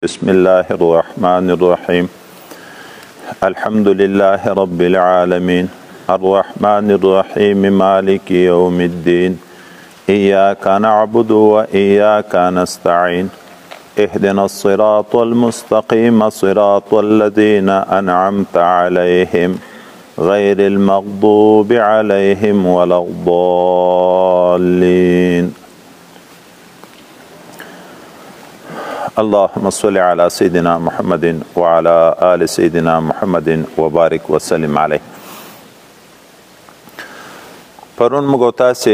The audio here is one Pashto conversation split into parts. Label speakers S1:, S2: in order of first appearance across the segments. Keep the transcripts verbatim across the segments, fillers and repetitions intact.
S1: بسم الله الرحمن الرحيم الحمد لله رب العالمين الرحمن الرحيم مالك يوم الدين إياك نعبد وإياك نستعين اهدنا الصراط المستقيم صراط الذين أنعمت عليهم غير المغضوب عليهم ولا الضالين اللهم صل على سيدنا محمد وعلى آل سيدنا محمد وبارك وسلم عليه. پرون موږ تاسو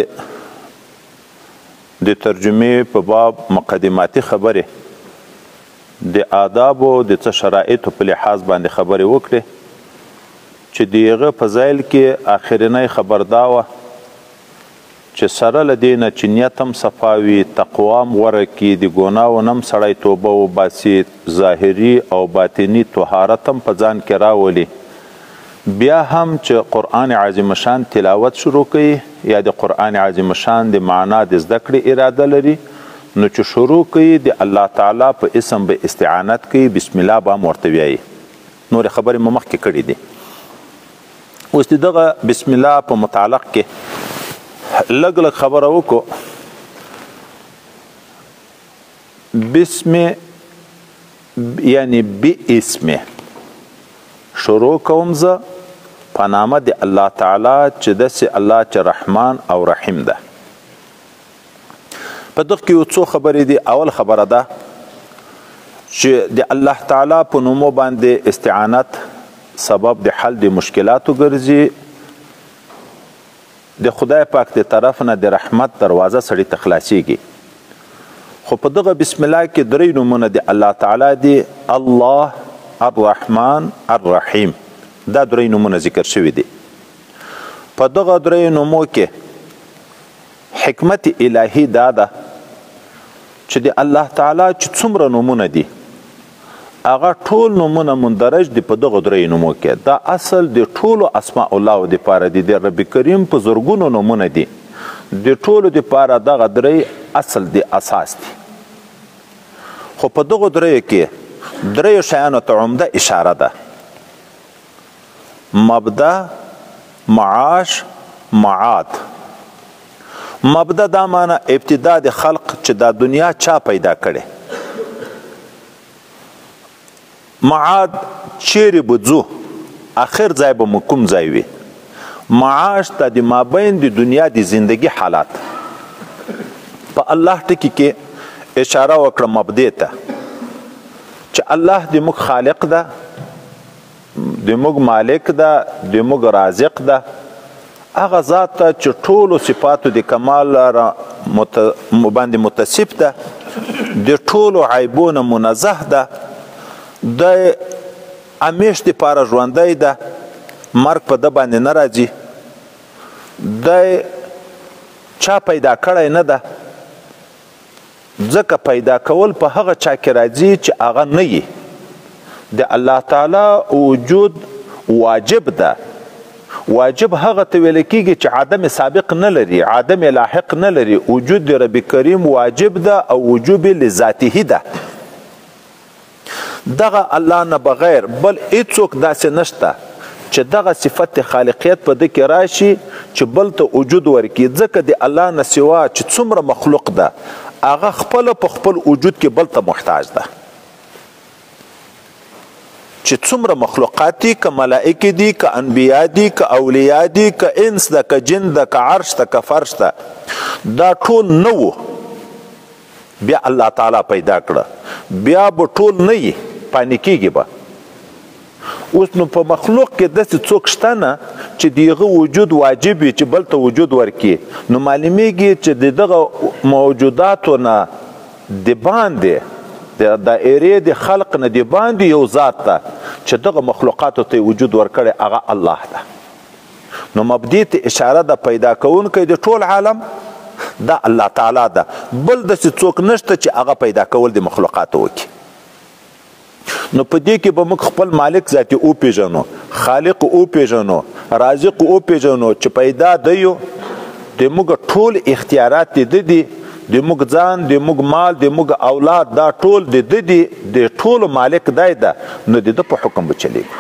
S1: د ترجمه په باب مقدماتي خبره د آداب او د شرایطو په لحاظ باندې خبره وکړه چې دیغه په ځایل کې اخرنۍ خبر داوه چې سره لدینه چې نیتم صفاوي تقوام ورکی د ګناو نم سړی توبه او باسي ظاهري او باطنی طهارتم په ځان کې راولي بیا هم چې قرآن عظیم شان تلاوت شروع کوي یا د قرآن عظیم شان د معنا د زده کړې اراده لري نو چې شروع کوي د الله تعالی په اسم به استعانت کوي بسم الله به ورته وایي. نور خبرې مو مخکې کړې دي. اوس دغه بسم الله په متعلق کې لږ لږ خبره وکړو. بسم یعنی باسمه شروع کوم زه په نامه د الله تعالی چې داسې الله چې رحمان او رحیم ده. په دغه کې یو څو خبرې دي. اول خبره ده چې د الله تعالی په نومو باندې استعانت سبب د حل د مشکلاتو ګرځي. د خدای پاک د طرف نه د رحمت دروازه سړی ته خلاصیږي. خو په دغه بسم الله کې درې نومونه د الله تعالی دي: الله، الرحمن، الرحیم. دا درې نومونه ذکر شوي دي. په دغه درې نومو کې حکمت الهی دا ده چې د الله تعالی چې څومره نومونه دي هغه ټول نومونه مندرج دي په دغه درې نومو کې. دا اصل د ټولو اسماء الله دپاره دي. د رب کریم په زرګونو نومونه دي. د ټولو دپاره دغه درې اصل دی، اساس دی. خو په دغه دریو کې دریو شیانو ته عمده اشاره ده: مبدا، معاش، معاد. مبدا دا معنی ابتدا د خلق چې دا دنیا چا پیدا کړي. معاد چیرې به ځو، آخر ځای به مو کوم ځای وي. معاش ته د مابین د دنیا د زندگی حالات. په الله ټکي کې اشاره وکړه مبدې ته چې الله د موږ خالق ده، د موږ مالک ده، د موږ رازق ده. هغه ذات ته چې ټولو صفاتو د کمال باندې متصف ده، د ټولو عیبونه منزه ده، د همیش دپاره ژوندی ده، مرګ په ده باندې نه راځي، د چا پیدا کړی نه ده. ځکه پیدا کول په هغه چا کې راځي چې هغه نه وي. د الله تعالی وجود واجب ده. واجب هغه ته ویل کېږي چې عدم سابق نه لري، عدم لاحق نه لري. وجود د رب کریم واجب ده او وجوب لذاته ده. دغه الله نه بغیر بل هیڅوک داسې نشته چې دغه صفت خالقیت په ده کې راشي چې بل ته وجود ورکړي. ځکه د الله نه سوا چې څومره مخلوق ده هغه خپله په خپل وجود کې بل ته محتاج ده. چې څومره مخلوقات دي، که ملائکې دي، که انبیا دي، که اولیا دي، که انس ده، که جن ده، که عرش ده، که فرش ده، دا ټول نه وو. بیا الله تعالی پیدا کړه. بیا به ټول نه وي، پانې کېږي به. اوس نو په مخلوق کې داسې څوک شته نه چې د هغه وجود واجب وي چې بل ته وجود ورکړي. نو معلومیږي چې د دغه موجوداتو نه د باندې د دایرې د خلق نه د باندې یو ذات ته چې دغه مخلوقاتو ته وجود ورکړی هغه الله ده. نو مبدې ته اشاره ده پیدا کوونکی د ټول عالم دا الله تعالی ده. بل داسې څوک نشته چې هغه پیدا کول د مخلوقاتو وکړي. نو په دې کې به موږ خپل مالک ذاتي وپېژنو، خالق وپېژنو، رازق وپېژنو چې پیدا دی یو د موږ ټول اختیارات د دي د موږ ځان د موږ مال د موږ اولاد دا ټول د ده دي د ټولو مالک دی ده نو د ده په حکم به چلیږو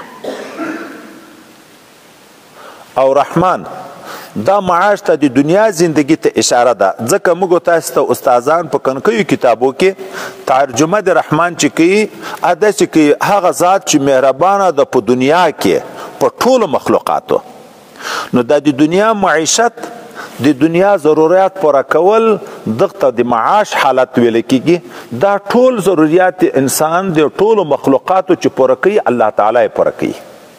S1: او رحمان دا معاش ته د دنیا زندگی ته اشاره ده ځکه موږ تاسو ته استادان په کنکیو کتابو کې ترجمه د رحمان چې کوي داسې کوي هغه ذات چې مهربانه ده په دنیا کې په ټولو مخلوقاتو نو دا د دنیا معیشت د دنیا ضرورت پوره کول دغه د معاش حالت ویل کیږي دا ټول ضرورت انسان د ټولو مخلوقاتو چې پوره کوي الله تعالی پوره کوي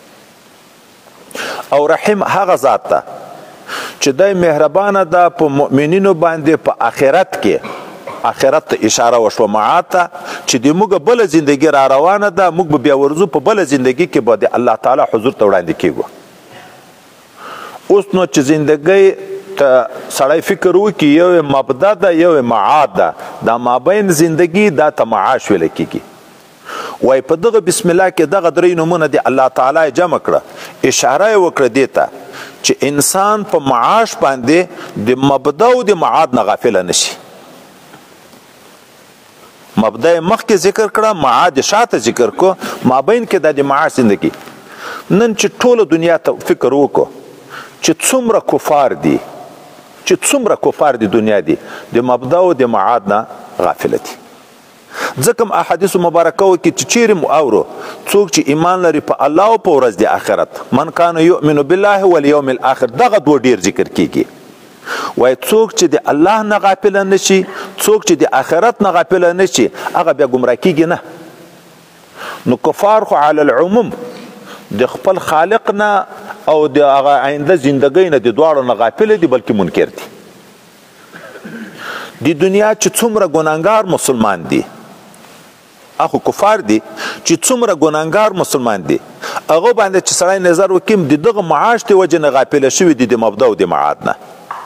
S1: او رحیم هغه ذات ده چې دای مهربانه ده په مؤمنینو باندې په آخرت کې آخرت ته اشاره وشوه معاد ته چې د موږ بل زندگی را روانه ده موږ به بیا ورځو په بل زندگی کې به د الله تعالی حضور ته وړاندې کیږو اوس نو چې زندگی ته سړی فکر وکړي یو مبدا ده یو معاد ده دا مابین زندگی دا ته معاش ویل کیږي وای په دغه بسم الله کې دغه درې نومونه د الله تعالی جمع کړه اشاره یې وکړه دې ته چې انسان په معاش باندې د مبدا او د معاد نه غافل نشي مبدا مخکې ذکر کړه معاد شاته ذکر کو مابین کې د معاش زندگی نن چې ټول دنیا ته فکر وکړو چې څومره کفار دي چې څومره کفار دي دنیا دي د مبدا او د معاد نه غافل دي ځکه احادیث مبارکه کې چې چیرې مو اورو څوک چې ایمان لري په الله او په ورځ د آخرت من کان یؤمن بالله والیوم الاخر دغه دوه ډیر ذکر کیږي وای څوک چې د الله نه غافل نشي څوک چې د آخرت نه غافل نشي هغه بیا ګمراه کیږي نه نو کفار خو علی العموم د خپل خالق نه او د هغه آینده زندګۍ نه د دواړو نه غافل دي بلکې منکر دي د دنیا چې څومره ګناهګار مسلمان دي اخو کفار دي چې څومره ګناهګار مسلمان دي هغه باندې چې سړی نظر وکړي د دغه معاش د وجې نه غافله شوي دي د مبدا او د معاد نه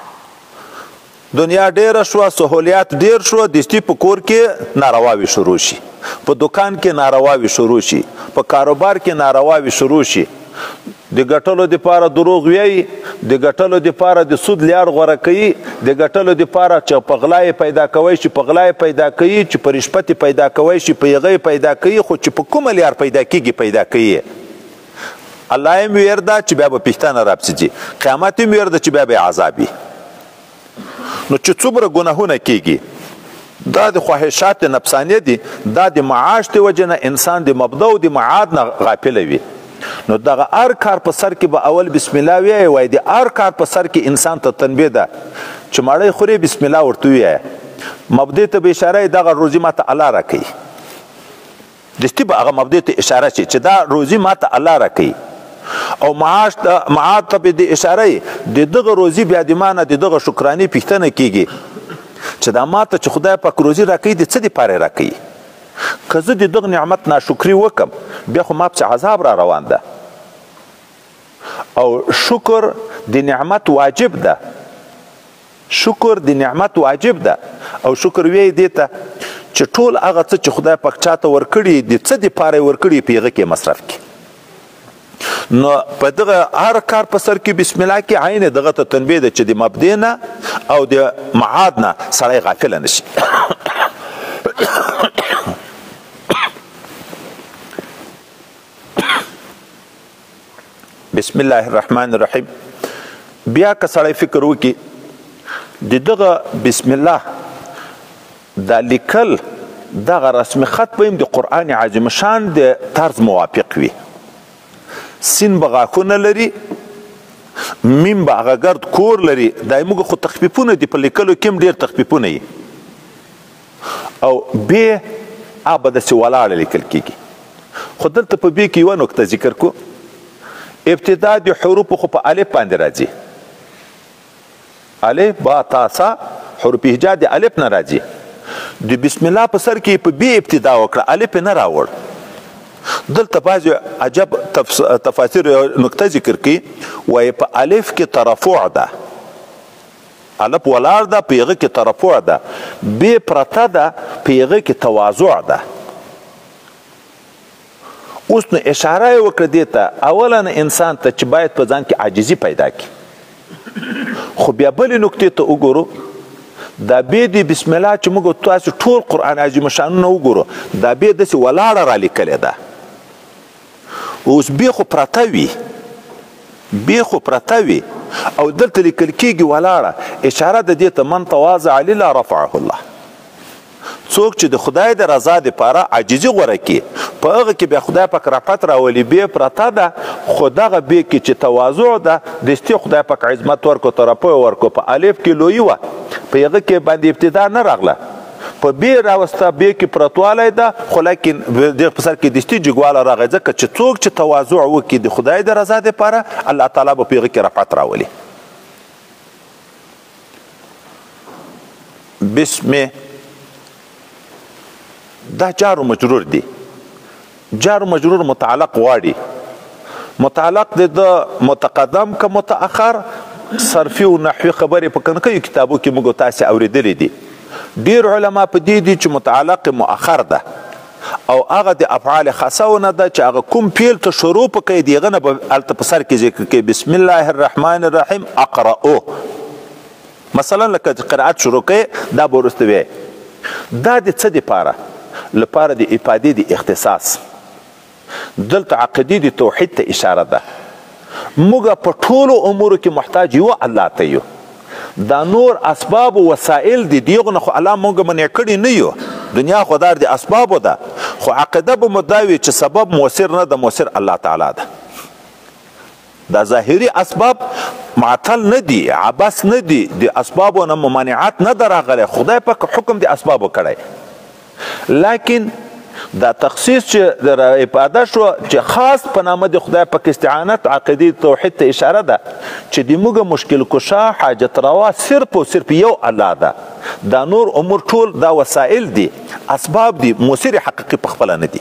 S1: دنیا ډیره شوه سهولیات ډیر شوه دستي په کور کې نارواوي شروع شي په دکان کې نارواوي شروع شي په کاروبار کې نارواوي شروع شي د ګټلو دپاره دروغ ویایي د ګټلو دپاره د سود لیار غوره کوي د ګټلو دپاره چې په غلا پیدا کوی شي په غلا پیدا کوي چې په رشوت پیدا کوی شي په هغه پیدا کوي خو چې په کومه لیار پیدا کیږي پیدا کوي الله یې ویر ده چې بیا به پښتانه راپسي قیامت یې ویر ده چې بیا به عذابي نو چې څومره ګناهونه کیږي دا د خواهشات نفسانیه دي دا د معاش د وجې نه انسان د مبدا او د معاد نه غافل وي نو دغه هر کار په سر کې به اول بسم الله وایي وای د هر کار په سر کې انسان ته تنبیه ده چې ماړی خوري بسم الله ورته وایي مبدې ته به اشاره دغه روزي ماته الله راکوي دستي به هغه مبدې ته اشاره شي چې دا روزي ماته الله راکوي او معاش معاد ته به د اشاره د دغه روزي بیا د مانه د دغه شکرانې پښتنه کیږي چې دا ماته چې خدای پاک روزي راکوي د څه دپاره راکوي که زه د دغه نعمت ناشکري وکم بیا خو ما پسې عذاب را روان ده او شکر د نعمت واجب ده شکر د نعمت واجب ده او شکر وی دی ته چې ټول هغه څه چې خدای پاک چاته ورکړي د څه دپاره ورکړي په هغه کې مصرف کړي نو په دغه هر کار په سر کې بسم الله کې عین دغه ته تنبیه ده چې د مبدې نه او د معاد نه سړی غافل نشي بسم الله الرحمن الرحیم بیا که سړی فکر وکړي د دغه بسم الله دا لیکل دغه رسم خط به د قرآن عظیم شان د طرز موافق وي سین به غاښونه لري میم به هغه ګرد کور لري دا موږ خو تخفیفونه دي په لیکلو کې هم ډېر تخفیفونه وي او بې هغه به داسې ولاړه لیکل کېږي خو دلته په بې کې یوه نکته ذکر کو ابتدا د حروف خو په الف باندې راځي الف با تا سا حروف هجا د الف نه راځي د بسم الله په سر کې په بی ابتدا وکړه الف نه راوړ دلته بعضې عجب تفاسیر نکته ذکر کوي وایي په الف کې ترفع ده الف ولاړ ده په هغه کې ترفع ده بی پرته ده په هغه کې تواضع ده اوس نو اشاره یې وکړه دې ته اولا انسان ته چې باید په ځان کې عاجزي پیدا کړي خو بیا بلې نکتې ته وګورو دا بې د بسم الله چې موږ تاسو ټول قرآن عظیم شانونه وګورو دا بې داسې ولاړه رالیکلې ده. اوس بې خو پرته وي بې خو پرته وي او دلته لیکل کېږي ولاړه. اشاره د دې ته من تواضع لله رفعه الله. څوک چې د خدای د رضا دپاره عاجزي غوره کړي په هغه کې بیا خدای پاک رفعت راولي. بې پرته ده خو دغه بې کې چې تواضع ده دستي خدای پاک عظمت ورکو ترپی ورکو. په الف کې لویي وه په هغه کې باندې ابتدا نه راغله په بې راوسته بې کې پرتوالی ده خو لیکن دغه په سر کې دستي جګواله راغی ځکه چې څوک چې تواضع وکړي د خدای د رضا دپاره الله تعالی به په هغه کې رفعت راولي. بسم دا جار و مجرور دی. جار و مجرور متعلق غواړي. متعلق دی د متقدم که متأخر صرفي او نحوي خبرې په کنکیو کتابو کې موږ تاسې اورېدلې دي. ډېر علما په دې دي چې متعلق مؤخر ده او هغه د افعال خاصهونه ده چې هغه کوم فعل ته شروع په کوي د هغه نه به هلته په سر کې ذکر کوي. بسم الله الرحمن الرحیم اقرأو مثلا لکه قرأت شروع کوي دا به وروسته وایي. دا د څه دپاره؟ لپاره د افادې د اختصاص. دلته عقیدې د توحید ته اشاره ده. موږ په ټولو امورو کې محتاج یو الله ته یو. دا نور اسباب و وسایل دي دیغه نه خو الله موږ منع کړي نه یو. دنیا خو دار د اسبابو ده خو عقیده به مداوي چې سبب مؤثر نه ده مؤثر الله تعالی ده. دا ظاهري اسباب معطل نه دي عبس نه دي د اسبابو نه ممانعت نه ده راغلی. خدای پاک حکم د اسبابو کړی لیکن دا تخصیص چې د افاده شو چې خاص په نامه د خدای پاک استعانت عقیدې توحید ته اشاره ده چې د موږ مشکل کشا حاجت روا صرف او صرف یو الله ده. دا نور امور ټول دا وسایل دي اسباب دي مؤثر حقیقي په خپله نه دي.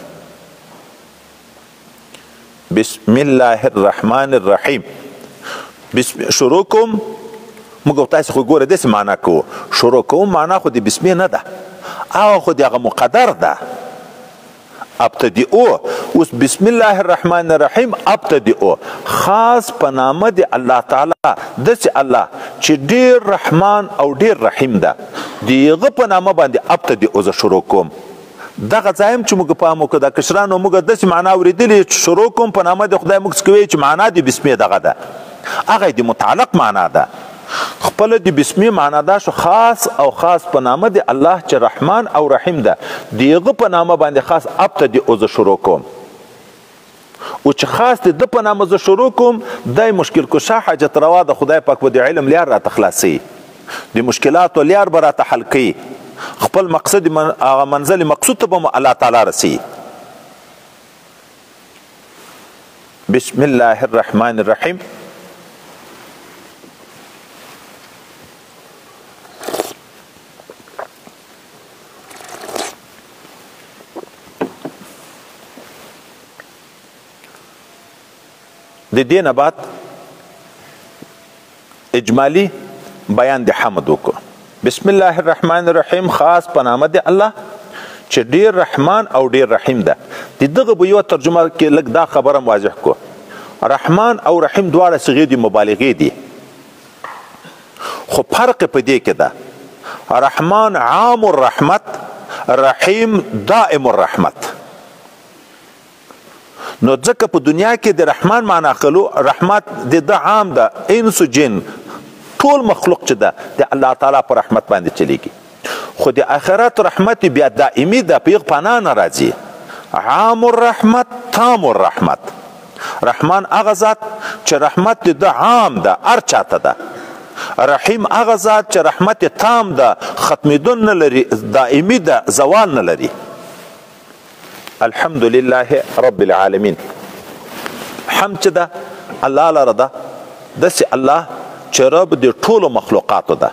S1: بسم الله الرحمن الرحیم. بسم شروع کوم موږ تاسو خو ګوره داسې معنا کوو. شروع کوم معنا خو د بسمې نه ده هغه خو د هغه مقدر ده ابتدئو. اوس بسم الله الرحمن الرحیم ابتدئو خاص په نامه د الله تعالی داسې الله چې ډېر رحمان او ډېر رحیم ده د هغه په نامه باندې ابتدئو زه شروع کوم. دغه ځای هم چې موږ پام وکړو د کشرانو موږ داسې معنا اورېدلې چې شروع کوم په نامه د خدای موږ څه کوي چې معنا د بسمې دغه ده هغه د متعلق معنا ده. خپل د بسمې معنا دا شو خاص او خاص په نامه د الله چې رحمان او رحیم ده د هغه په نامه باندې خاص ابتدئو زه شروع کوم. او چې خاص د ده په نامه زه شروع کوم دی مشکل کشا حاجت روا د خدای پاک به د علم لیار راته خلاصوي د مشکلاتو لیار به راته حل کوي خپل مقصد هغه منزل مقصود ته به الله تعالی رسي. بسم الله الرحمن الرحیم. د دې نه بعد اجمالی بیان د حمد وکړو. بسم الله الرحمن الرحیم خاص په نامه د الله چې ډیر رحمان او ډیر رحیم ده. د دغه به یوه ترجمه کې لږ دا خبره واضح کړو. رحمان او رحیم دواړه صيغې د مبالغې دي خو فرق په دې کې ده رحمان عام الرحمت رحیم دائم الرحمت. نو ځکه په دنیا کې د رحمان معنا خلو رحمت د ده عام ده انس و جن ټول مخلوق چې ده د الله تعالی په رحمت باندې چلیږي خو د آخرت رحمت بیا دائمي ده په هغه پناه نه راځي. عام الرحمت تام الرحمت. رحمان هغه ذات چې رحمت د ده عام ده هر چاته ده. رحیم هغه ذات چې رحمت تام ده ختمېدون نه لري دائمي ده زوال نه لري. الحمد لله رب العالمین. حمد چې ده الله لره ده داسې الله چې رب د ټولو مخلوقاتو ده.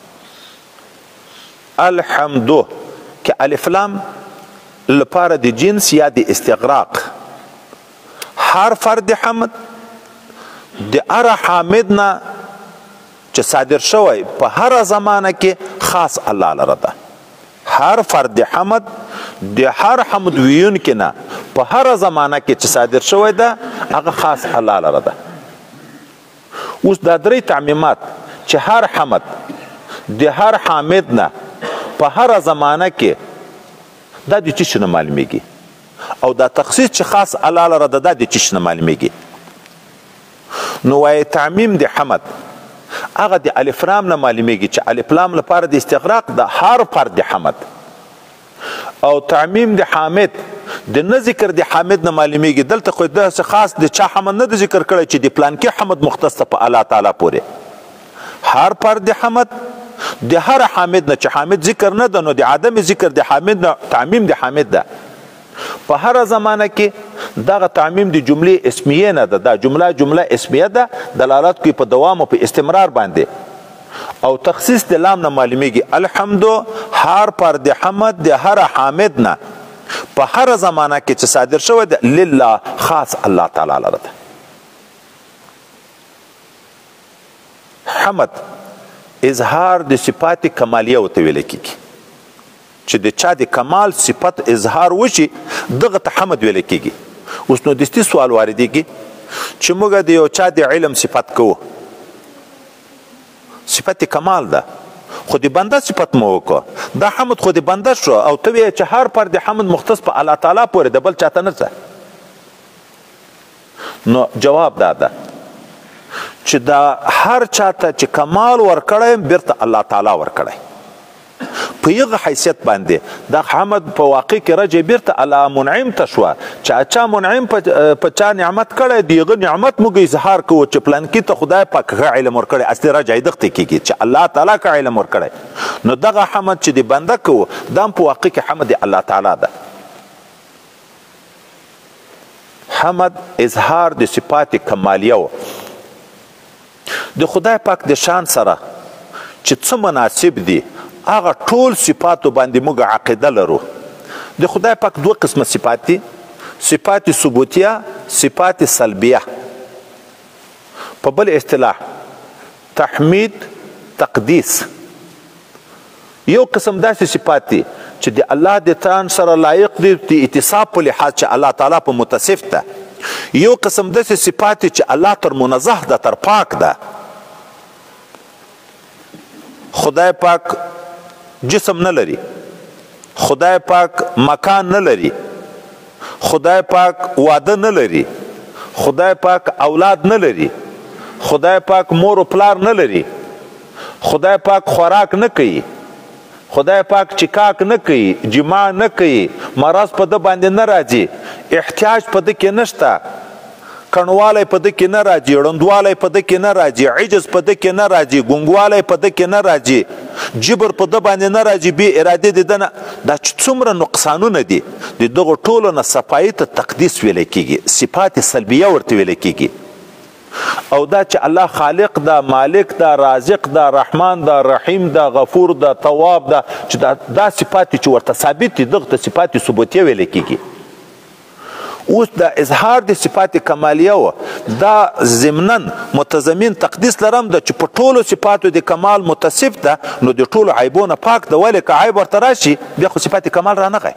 S1: الحمدو که الف لام لپاره د جنس یا د استغراق هر فرد حمد د هر حامد نه چې صادر شوی په هر زمانه کې خاص الله لره ده. هر فرد حمد د هر حمد ویونکي نه په هر زمانه کې چې صادر شوی ده هغه خاص الله لره ده. اوس دا درې تعمیمات چې هر حمد د هر حامد نه په هر زمانه کې دا د چی شي نه معلومیږي او دا تخصیص چې خاص الله لره ده دا د چی شي نه معلومیږي. نو وایي تعمیم د حمد هغه د الف لام نه معلومیږي چې الف لام لپاره د استغراق د هر فرد د حمد، او تعمیم د حامد د نه ذکر د حامد نه معلومیږي. دلته خو داسې خاص د چا حمد نه د ذکر کړی چې د پلانکي حمد مختص ته په الله تعالی پورې. هر فرد د حمد د هر حامد نه چې حامد ذکر نه ده نو د عدم ذکر د حامد نه تعمیم د حامد ده. په هر زمانه کې دغه تعمیم د جملې اسمیه نه ده، دا جمله جمله اسمیه ده دلالت کوي په دوام او په استمرار باندې. او تخصیص د لام نه معلومیږي الحمد هر پر د حمد د هر حامد نه په هر زمانه کې چې صادر شوی ده لله خاص الله تعالی لره ده. حمد اظهار د صفات کمالیه ورته ویل کیږي چې د چا د کمال صفت اظهار وشي دغه ته حمد ویل کیږي. اوس نو دستي سوال واردېږي چې موږ د یو چا د علم صفت کوو، صفت کمال ده خو د بنده صفت مو وکړو، دا حمد خو د بنده شو او ته وایې چې هر پر د حمد مختص په الله تعالی پورې د بل چاته نه ځه. نو جواب دا ده چې دا هر چاته چې کمال ورکړی بیرته الله تعالی ورکړی په یغه حیثیت باندې دا حمد په واقع کې رجع بیرته الله منعم ته شوه چې چا منعم په چا نعمت کړی دیغه نعمت موږ اظهار کوو چې پلانکي ته خدای پاک ښه علم ورکړی، اصلي رجع یې دغته کېږي چې الله تعالی ښه علم ورکړی. نو دغه حمد چې د بنده کوو دا هم په واقع کې حمد الله تعالی ده. حمد اظهار د صفات کمالیه و د خدای پاک د شان سره چې څه مناسب دي هغه ټول صفاتو باندې موږ عقیده لرو. د خدای پاک دوه قسمه صفات دي، صفات ثبوتیه، صفات سلبیه. په بل اصطلاح تحمید تقدیس. یو قسم داسې صفات دي چې د الله د تان سره لایق دي د اتصاف په لحاظ چې الله تعالی په متصف ده. یو قسم داسې صفات چې الله تر منزه ده تر پاک ده. خدای پاک جسم نه لري، خدای پاک مکان نه لري، خدای پاک واده نه لري، خدای پاک اولاد نه لري، خدای پاک مور و پلار نه لري، خدای پاک خوراک نه کوي، خدای پاک چکاک نه کوي، جماع نه کوي، مرض په ده باندې نه راځي، احتیاج په ده کې نشته، کڼوالی په ده کې نه راځي، ړندوالی په ده کې نه راځي، عجز په ده کې نه راځي، ګونګوالی په ده کې نه راځي، جبر په ده باندې نه راځي، بې ارادې د ده نه. دا چې څومره نقصانونه دي د دغو ټولو نه صفایي ته تقدیس ویلی کېږي، صفات سلبیه ورته ویلی کېږي. او دا چې الله خالق ده، مالک ده، رازق ده، رحمان ده، رحیم ده، غفور ده، تواب ده، چې دا, دا صفات چې ورته ثابت دي دغه ته صفات ثبوتیه ویلی کېږي. اوس د اظهار د صفات کمالیه و دا ضمناً متضمن تقدیس لرم ده چې په ټولو صفاتو د کمال متصف ده نو د ټولو عیبونه پاک ده، ولې که عیب ورته راشي بیا خو صفات کمال رانغی.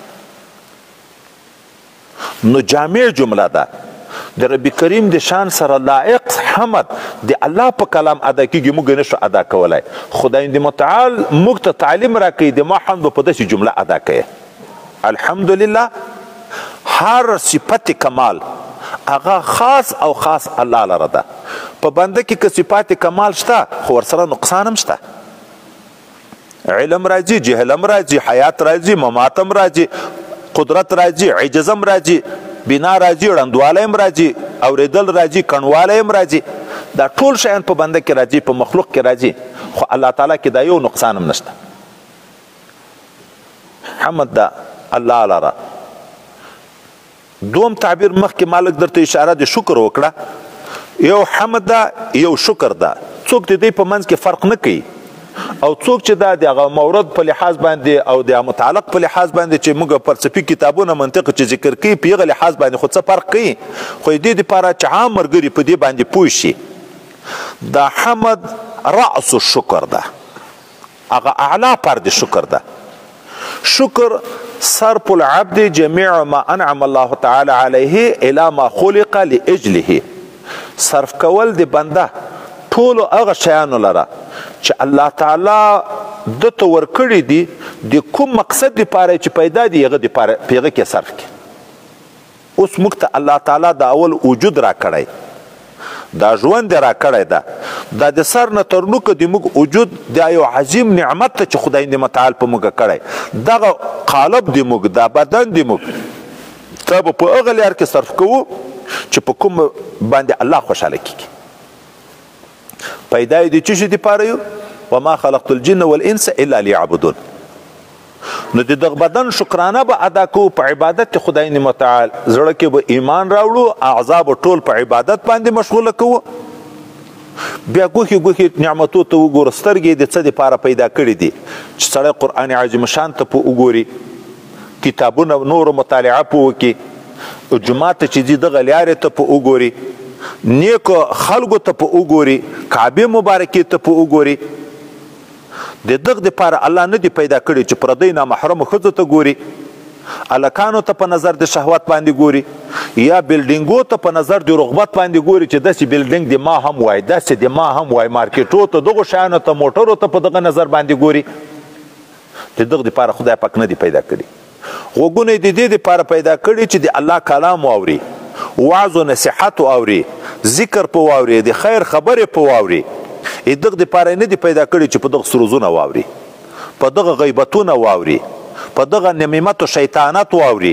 S1: نو جامع جمله ده د رب کریم د شان سره لائق حمد د الله په کلام ادا کېږي، موږ نشو ادا کولی. خدای دې متعال موږ ته تعلیم راکوي د ما حمد په داسې جمله ادا کوي. الحمدلله هر صفت کمال هغه خاص او خاص الله لره ده. په بنده کې که صفات کمال شته خو ورسره نقصان هم شته، علم راځي، جهل هم راځي، حیات راځي، ممات هم راځي، قدرت راځي، عجز هم راځي، بنا راځي، ړندوالی هم راځي، اوریدل راځي، کڼوالی هم راځي. دا ټول شیان په بنده کې راځي، په مخلوق کې راځي، خو الله تعالی کې دا یو نقصان هم نشته. حمد ده الله لره. دوم تعبیر مخکې مالک درته اشاره د شکر وکړه. یو حمد ده یو شکر ده. څوک د دې په منځ کې فرق نه کوي، او څوک چې دا د هغه مورد په لحاظ باندې او د متعلق په لحاظ باندې چې موږ فلسفي کتابونه منطق چې ذکر کوي په هغه لحاظ باندې خو څه فرق کوي، خو د دې دپاره چې عام ملګري په دې باندې پوه شي دا حمد رأس الشکر ده، هغه اعلی پر د شکر ده. شکر صرف العبد جميع ما انعم الله تعالی علیه الى ما خلق لاجله. صرف کول د بنده ټولو هغه شیانو لره چې الله تعالی دته ورکړي دي د کوم مقصد لپاره چې پیدا دي هغه دپاره په هغه کې صرف کړي. اوس موږ ته الله تعالی د اول وجود را کړی، دا ژوند را کړی ده، دا د سر نه تر نوکه د موږ وجود دا یو عظیم نعمت ته چې خدای متعال په موږ کړی. دغه قالب د موږ، دا بدن د موږ ته به په هغه لار کې صرف کوو چې په کوم باندې الله خوشحاله کېږي. پیدا یې د څه شي دپاره یو؟ وما خلقت الجن والانس الا لیعبدون. نو د دغه بدن شکرانه به ادا کوو په عبادت خدای متعال، زړه کې به ایمان راوړو، اعضا به ټول په عبادت باندې مشغوله کوو. بیا ګوښې ګوښې نعمتو ته وګوره، سترګې د څه دپاره پیدا کړي دي چې سړی قرآن عظیم شان ته په وګوري، کتابونه نورو مطالعه په وکړي، جومات ته چې ځي دغه لارې ته په وګوري، نیکو خلکو ته په وګوري، کعبې مبارکې ته په وګوري. د دغه دپاره الله نه دی پیدا کړي چې پردی نامحرمو ښځو ته ګوري، هلکانو ته په نظر د شهوت باندې ګوري، یا بلډینګو ته په نظر د رغبت باندې ګوري چې داسې بلډینګ د ما هم وای، داسې د ما هم وای، مارکیټو ته دغو شیانو ته موټرو ته په دغه نظر باندې ګوري. د دغه دپاره خدای پاک نه دی پیدا کړي. غوږونه یې د دې دپاره پیدا کړي چې د الله کلام واوري، وعظ و نصیحت واوري، ذکر په واوري، د خیر خبرې په واوري. دغه دپاره نه دی پیدا کړي چې په دغه سروزونه واوري، په دغه غیبتونه واوري، په دغه نمیمت و شیطانت واوري.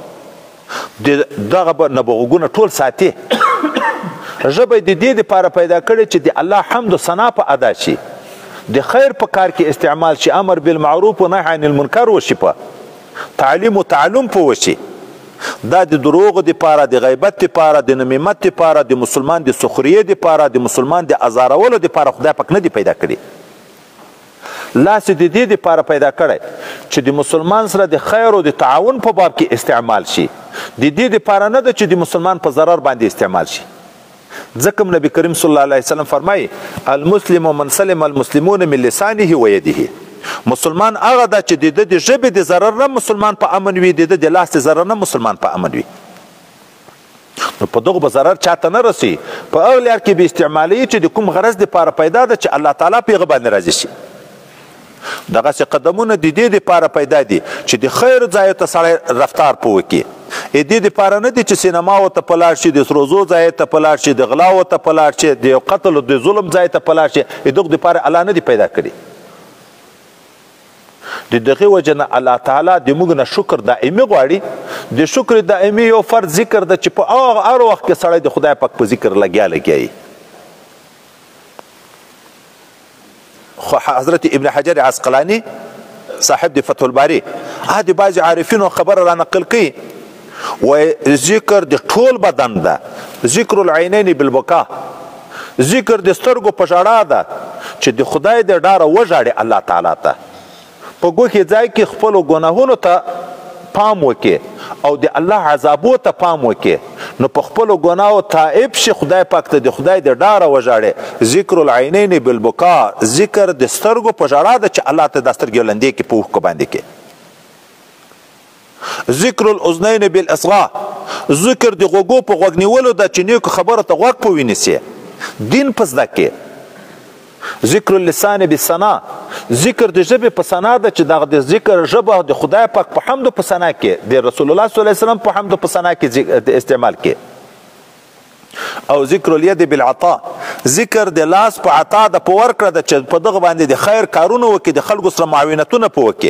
S1: دغه نه به غوږونه ټول ساتي. ژبه د دې دپاره پیدا کړي چې د الله حمد و ثنا په ادا شي، د خیر په کار کې استعمال شي، امر بالمعروف و نهی عن المنکر وشي، په تعلیم و تعلم په وشي. دا د دروغ دپاره، د غیبت دپاره، د نمیمت دپاره، د مسلمان د سخریې دپاره، د مسلمان د ازارولو دپاره خدای پاک نه دی پیدا کړي. لاس د دې دپاره پیدا کړی چې د مسلمان سره د خیر او د تعاون په باب کې استعمال شي، د دې دپاره نه ده چې د مسلمان په ضرر باندې استعمال شي. ځکه نبی کریم صلی الله علیه وسلم فرمایي المسلم من سلم المسلمون من لسانه و یده. مسلمان هغه ده چې د د ژبې د ضرر نه مسلمان په امن وي، د د لاس د ضرر نه مسلمان په امن وي. نو په دغه به ضرر چاته نه رسي، په هغه لار کې به استعمالوي چې د کوم غرض دپاره پیدا ده چې الله تعالی په هغه باندې راضي شي. دغسې قدمونه د دې دپاره پیدا دي چې د خیر ځایو ته سړی رفتار په وکړي. د دې دپاره نه دي چې سینماو ته په لاړ شي، د سروزو ځای ته په لاړ شي، د غلاو ته په لاړ شي، د قتل او د ظلم ځای ته په لاړ شي. د دغه دپاره الله نه دی پیدا کړي. د دغه وجه نه الله تعالی د موږ نه شکر دائمي غواړي. د شکر دائمي یو فرض ذکر ده چې په هر وخت کې سړی د خدای پاک په ذکر لګیا لګیایي. خو حضرت ابن حجر عسقلاني صاحب د فتح الباري هغه د بعضې عارفینو خبره را نقل کوي، وایي ذکر د ټول بدن ده، ذکر العینین بالبکا، ذکر د سترګو په ژړا ده چې د خدای د ډاره وژاړي الله تعالی ته. په ګوښې ځای کې خپلو ګناهونو ته پام وکړي او د الله عذابو ته پام وکړي، نو په خپلو ګناهو تائب شي، خدای پاک ته د خدای د ډاره وژاړي. ذکر العینین بالبکا، ذکر د سترګو په ژړا ده چې الله ته دا سترګې لندې کې په اوښکو باندې کې. ذکر الاذنین بالاصغاء، ذکر د غوږو په غوږ نیولو ده چې نیکو خبرو ته غوږ په ونیسي، دین په زده کې. ذکر اللسان بالثنا، ذکر د ژبې په ثنا ده چې دغه د ذکر ژبه د خدای پاک په حمد په ثنا کې، د رسول الله صلی الله علیه وسلم په حمد په ثنا کې استعمال کې. او ذکر الید بالعطاء، ذکر د لاس په عطا ده، په ورکړه ده چې په دغه باندې د خیر کارونه وکړي، د خلکو سره معاونتونه په وکړي.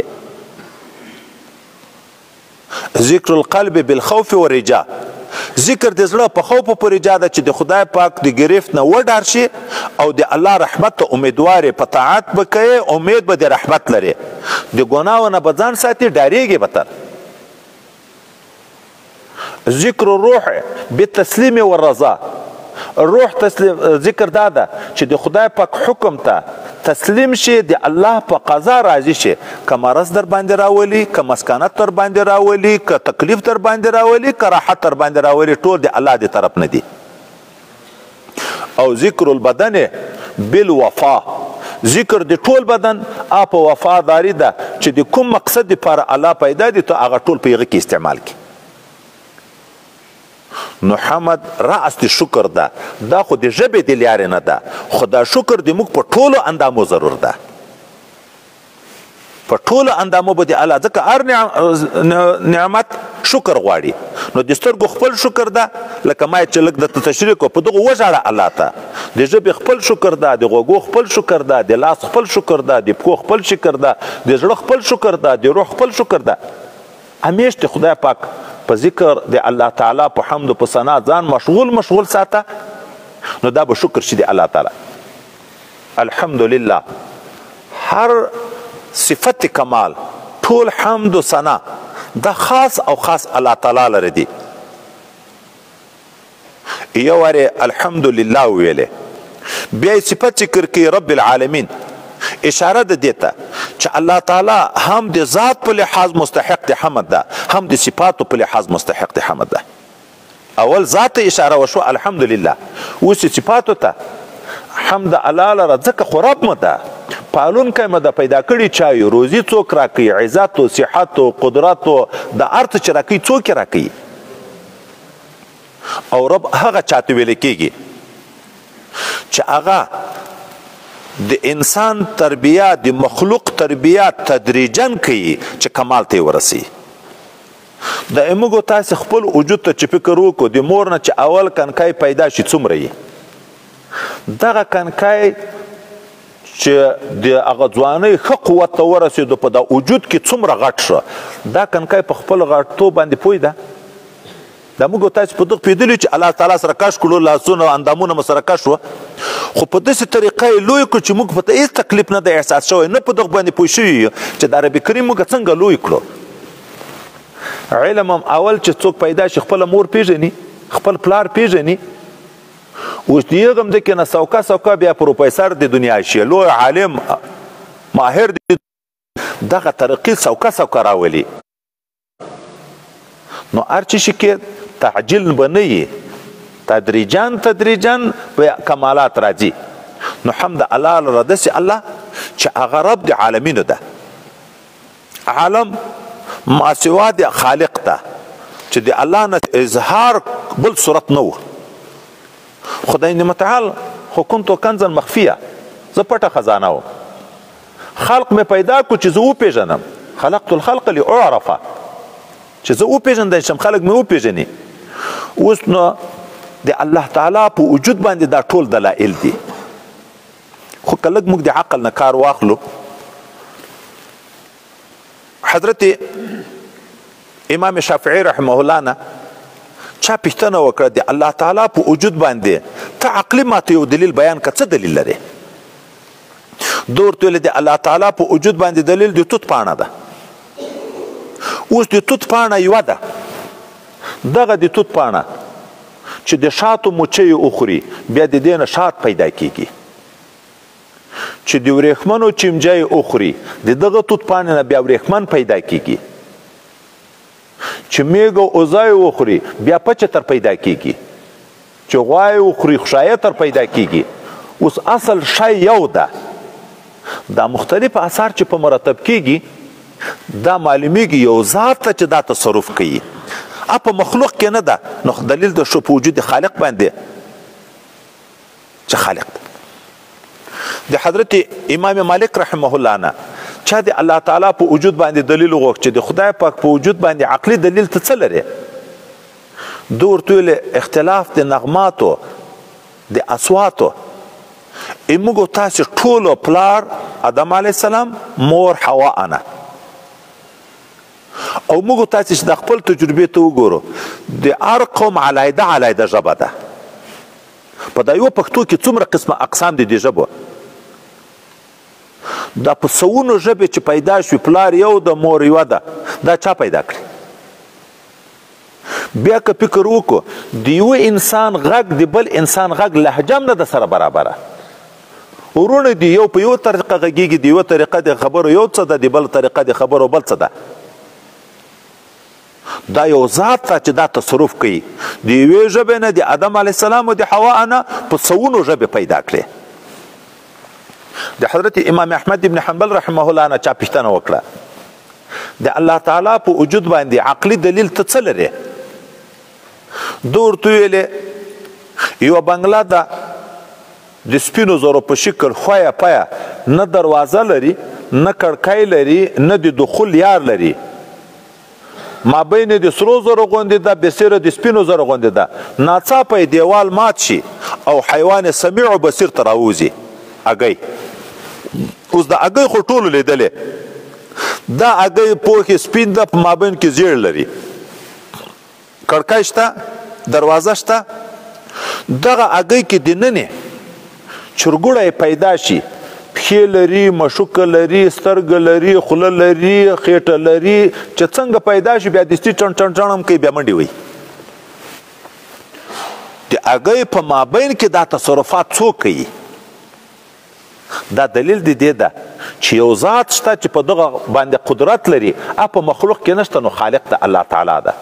S1: ذکر القلب بالخوف والرجاء، ذکر د زړه په خوف او په رجا ده چې د خدای پاک د ګرفت نه وډار شي او د الله رحمت ته امیدوار په طاعت به کوي، امید به د رحمت لري، د ګناهو نه به ځان ساتي، ډارېږي به تر. ذکر الروح بالتسلیم والرضا، روح تسلیم ذکر دا ده چې د خدای پاک حکم ته تسلیم شي، د الله په قضا راضي شي، که مرض در باندې راولي، که مسکنت در باندې راولي، که تکلیف در باندې راولي، که راحت در باندې راولي، ټول د الله د طرف نه دي. او ذکر البدن بالوفا، ذکر د ټول بدن اپ وفاداری ده چې د کوم مقصد لپاره الله پیدا دي ته هغه ټول په هغه کې استعمال کړي. نو حمد راس د شکر ده، دا خو د ژبې د لارې نه ده، خو دا شکر د موږ په ټولو اندامو ضرور ده، په ټولو اندامو به د الله، ځکه هر نعمت شکر غواړي. نو د سترګو خپل شکر ده، لکه ما چې لږ درته تشریح کړو، په دغه وژاړه الله ته. د ژبې خپل شکر ده، د غوږو خپل شکر ده، د لاس خپل شکر ده، د پښو خپل شکر ده، د زړه خپل شکر ده، د روح خپل شکر ده. همیش د خدای پاک په ذکر د الله تعالی په حمد و په ثنا ځان مشغول مشغول ساته، نو دا به شکر شي د الله تعالی. الحمدلله هر صفت کمال، ټول حمد و ثنا دا خاص او خاص الله تعالی لره دي. یو واره الحمدلله ویلې، بیا صفت ذکر کوي رب العالمین، اشاره ده دیتا چې الله تعالی هم د ذات په لحاظ مستحق د حمد ده، هم د صفاتو په لحاظ مستحق د حمد ده. اول ذات اشاره وشو الحمدلله، اوس صفاتو ته حمد الله لره، ځکه خو رب مو ده، پالونکی مو ده، پیدا کړي چای، روزي څوک راکوي، عزت او صحت او قدرت او د ارت چې راکوي څوک راکوي، او رب هغه چاته ویل کېږي چې هغه د انسان تربیه، د مخلوق تربیه تدریجا کوي چې کمال ته ورسي. د موږ تاسو خپل وجود ته چې فکر وکړو، د مور نه چې اول کنکای پیدا شي څومره یي، دغه کنکای چې د هغه ځوانۍ ښه قوت ته ورسېدو په دا وجود کې څومره غټ شو، دا کنکای په خپل غټتوب باندې پوه ده. دا موږ تاسو په دغه پوهېدلي چې الله تعالی سره کش کړو، لاسونه او اندامونه مو سره کش وه، خو په داسې طریقه یې لوی کړو چې موږ په هېڅ تکلیف نه دی احساس شوی، نه په دغه باندې پوه شوي یو چې د عربي کریم موږ څنګه لوی کړو. علم هم اول چې څوک پیدا شي خپله مور پیژني، خپل پلار پیژني، اوس د هغه مځکې نه سوکه سوکه بیا پروفیسر د دنیا شي، لوی عالم ماهر د دغه ترقي سوکه سوکه راولي. نو هر څه شي کې تعجیل به نه وي، تدریجان تدریجان به کمالات راځي. نو حمد الله لره داسې الله چې هغه رب د عالمینو ده، عالم ما سوا د خالق ده، چې د الله نه اظهار بل صورت نه و. خدای متعال خو کنتو کنزا مخفیه، زه پټه خزانه وم، خلق مې پیدا کو چې زه وپېژنم، خلقت الخلق لاعرفه، چې زه وپېژندی شم خلک مې وپېژني. اوس نو د الله تعالی په وجود باندې دا ټول دلایل دي، خو که لږ موږ د عقل نه کار واخلو. حضرت امام شافعي رحمه الله نه چا پوښتنه وکړه د الله تعالی په وجود باندې ته عقلي ماته یو دلیل بیان کړه، څه دلیل لري؟ ده ورته ویل د الله تعالی په وجود باندې دلیل د توت پاڼه ده. اوس د توت پاڼه یوه ده، دغه د توت پاڼه چې د شاتو مچۍ وخوري بیا د دې نه شات پیدا کیږي، چې د ورېښمنو چمجۍ وخوري د دغه توت پاڼې نه بیا ورېښمن پیدا کیږي، چې میږ او اوزای وخوري بیا پچتر پیدا کیږي، چې غوای وخوري خشایتر پیدا کیږي. اوس اصل شی یو ده، دا مختلف اثار چې په مرتب کیږي دا معلومیږي یو ذات ته چې دا تصرف کوي، ا په مخلوق کې نه ده. نو دلیل د شو په وجود خالق باندې چې خالق ده. د حضرت امام مالک رحمه الله نه چا د الله تعالی په وجود باندې دلیل وغوښت چې د خدای پاک په وجود باندې عقلي دلیل ته څه لري؟ ده ورته ویل اختلاف د نغماتو د اصواتو، موږ تاسې ټولو پلار آدم علیه السلام، مور حوا انا، او موږ تاسې چې د خپل تجربې ته وګورو د هر قوم علیحده علیحده ژبه ده. په دا یوه پښتو کې څومره قسمه اقسام دي د ژبو، دا په سوونو ژبې چې پیدا شوي، پلار یو د مور یوه ده، دا چا پیدا کړي؟ بیا که فکر وکړو د یوه انسان غږ د بل انسان غږ لهجه هم نه ده سره برابره، ورونه دي یو په یو طریقه غږیږي، د یوه طریقه د خبرو یو څه ده، د بل طریقه د خبرو بل څه ده. دا یو ذات ته چې دا تصرف کوي، د یوې ژبې نه د آدم علیه السلام او د حوا نه په سوونو ژبې پیدا کړې. د حضرت امام احمد ابن حنبل رحمه الله نه چا پوښتنه وکړه د الله تعالی په وجود باندې عقلي دلیل ته څه لري؟ ده ورته ویلې یوه بنګله ده د سپینو زرو په شکل خویه پایه نه دروازه لري نه کړکۍ لري نه د دخول یار لري مابین د سرو زرو غوندې ده بسیره د سپینو زرو غوندې ده ناڅاپه یې دیوال مات شي او حیوان سمیع و بصیر ته راوځي اګی اوس د اګی خو ټولو لیدلې دا اګی پوښې سپین ده په مابین کې زیړ لري کړکۍ شته دروازه شته دغه اګی کې دننه چرګوړی پیدا شي پښې لري مشوکه لري سترګه لري خوله لري خېټه لري چې څنګه پیدا شي بیا دستي ټن ټن ټن هم کوي بیا منډې وي د اګی په مابین کې دا تصرفات څوک کوي دا دلیل د دې ده چې یو ذات شته چې په دغه باندې قدرت لري ا په مخلوق کې نشته نو خالق ته الله تعالی ده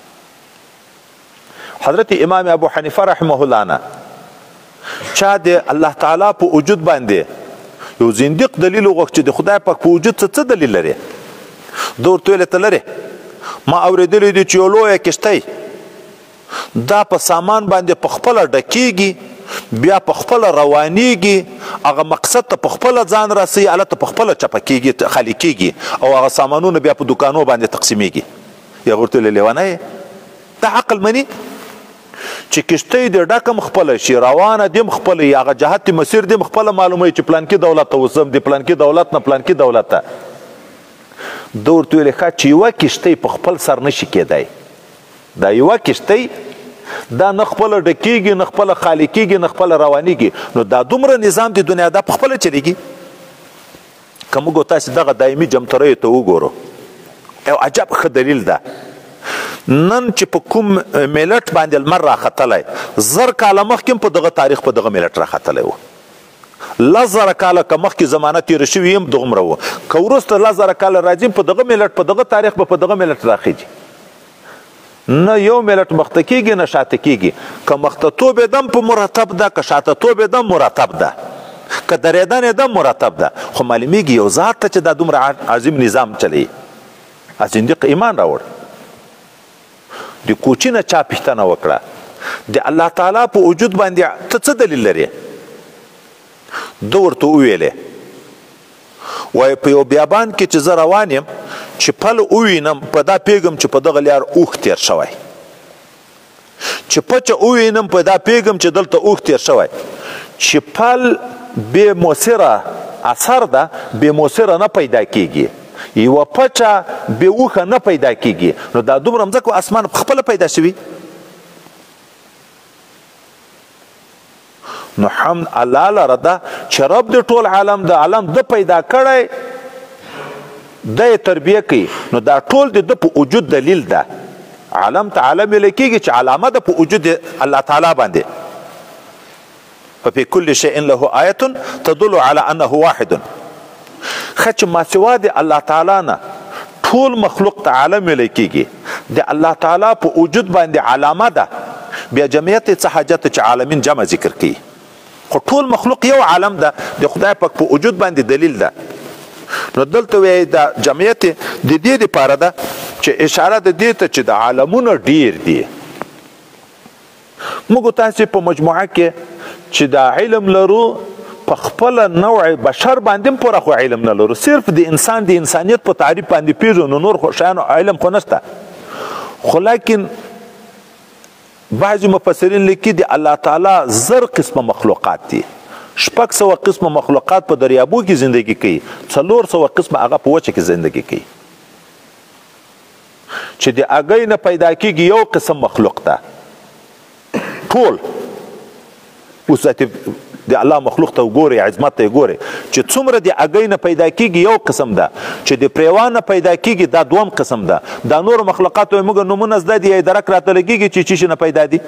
S1: حضرت امام ابو حنیفه رحمه الله نه چا د الله تعالی په وجود باندې یو زنديق دلیل وغوښت چې د خدای پاک په وجود څه دلیل لري دا ورته ویل ته لري ما اورېدلی دي چې یو لویه کښتۍ دا په سامان باندې په خپله ډکیږي بیا په خپله روانیږي هغه مقصد ته په خپله ځان رسوي هلته په خپله چپه کیږي خالي کیږي او هغه سامانونه بیا په دوکانو باندې تقسیمیږي یا ورته ویل لیونی دا عقل مني چې کشتۍ د ډکم خپله شي روانه دیم خپله وي هغه جهت مسیر دیم خپله معلوموي چې پلانکي دولت ته اوسم د پلانکي دولت نه پلانکي دولت ته ده ورته ویلې ښه چې یوه کشتۍ په خپل سر نشي کیدی دا یوه کشتۍ دا نه خپله ډکیږي نه خپله خالي کیږي نه خپله روانیږي نو دا دومره نظام د دنیا دا په خپله چلیږي که موږ تاسې دغه دایمي جمتریو ته وګورو یو عجب ښه دلیل ده نن چې په کوم ملت باندې لمر راختلی زر کاله مخکې په دغه تاریخ په دغه ملت راختلی و لس زره کاله که مخکې زمانه تېره شوي هم دومره و که وروسته لس زره کاله راځي په دغه ملت په دغه تاریخ به په دغه ملت راخیږي نه یو ملت مخته کېږي نه شاته کېږي که مخته توب یې دم په مرتب ده که شاته توب یې دم مرتب ده که درېدن یې دم مرتب ده خو معلومیږي یو ذات ته چې دا دومره عظیم نظام چلی زندیق ایمان راوړ د کوچي نه چا پوښتنه وکړه د الله تعالی په وجود باندې ته څه دلیل لري ده ورته وویلې وایي په یو بیابان کې چې زه روان یم چې پل ووینم په دا پیږم چې په دغه لار اوښ تیر شوی چې پچه ووینم په دا پیږم چې دلته اوښ تیر شوی چې پل بې مؤثره اثر ده بې مؤثره نه پیدا کیږي یوه پچه بې اوښه نه پیدا کیږي نو دا دومره مځکه اسمان خپله پیدا شوي نو حمد الله لره ده چې رب د ټول عالم د عالم ده پیدا کړی ده یې تربیه کوي نو دا ټول د ده په وجود دلیل ده عالم ته عالم ویلی کېږي چې علامه ده په وجود الله تعالی باندې ففي كل شيء له آیة تدل على انه واحد ښه چې ماسوا د الله تعالی نه ټول مخلوق ته عالم ویلی کېږي د الله تعالی په وجود باندې علامه ده بیا جمعیت څه حاجت چې عالمین جمع ذکر کوي خو ټول مخلوق یو عالم ده د خدای پاک په وجود باندې دلیل ده نو دلته وایي دا جمعیت د دې دپاره ده چې اشاره د دې ته چې د عالمونه ډیر دي موږ تاسې په مجموعه کې چې دا علم لرو په خپله نوع بشر باندې هم پوره خو علم نه لرو صرف د انسان د انسانیت په تعریف باندې پیژنو نور خو شیانو علم خو نشته خو لیکن بعضې مفسرین لیکي د الله تعالی زر قسمه مخلوقات دي شپږ سوه قسمه مخلوقات په دریابو کې زندگی کوي څلور سوه قسمه هغه په وچه کې زندگی کوي چې د هګۍ نه پیدا کېږي یو قسم مخلوق ده ټول اوس د الله مخلوق ته وګورئ عظمت ته وګورئ چې څومره د هګۍ نه پیدا کېږي یو قسم ده چې د پریوان نه پیدا کېږي دا دوم قسم ده دا نور مخلوقات وایي موږ نومونه زده دي یا درک راته لګېږي چې چی شي نه پیدا دي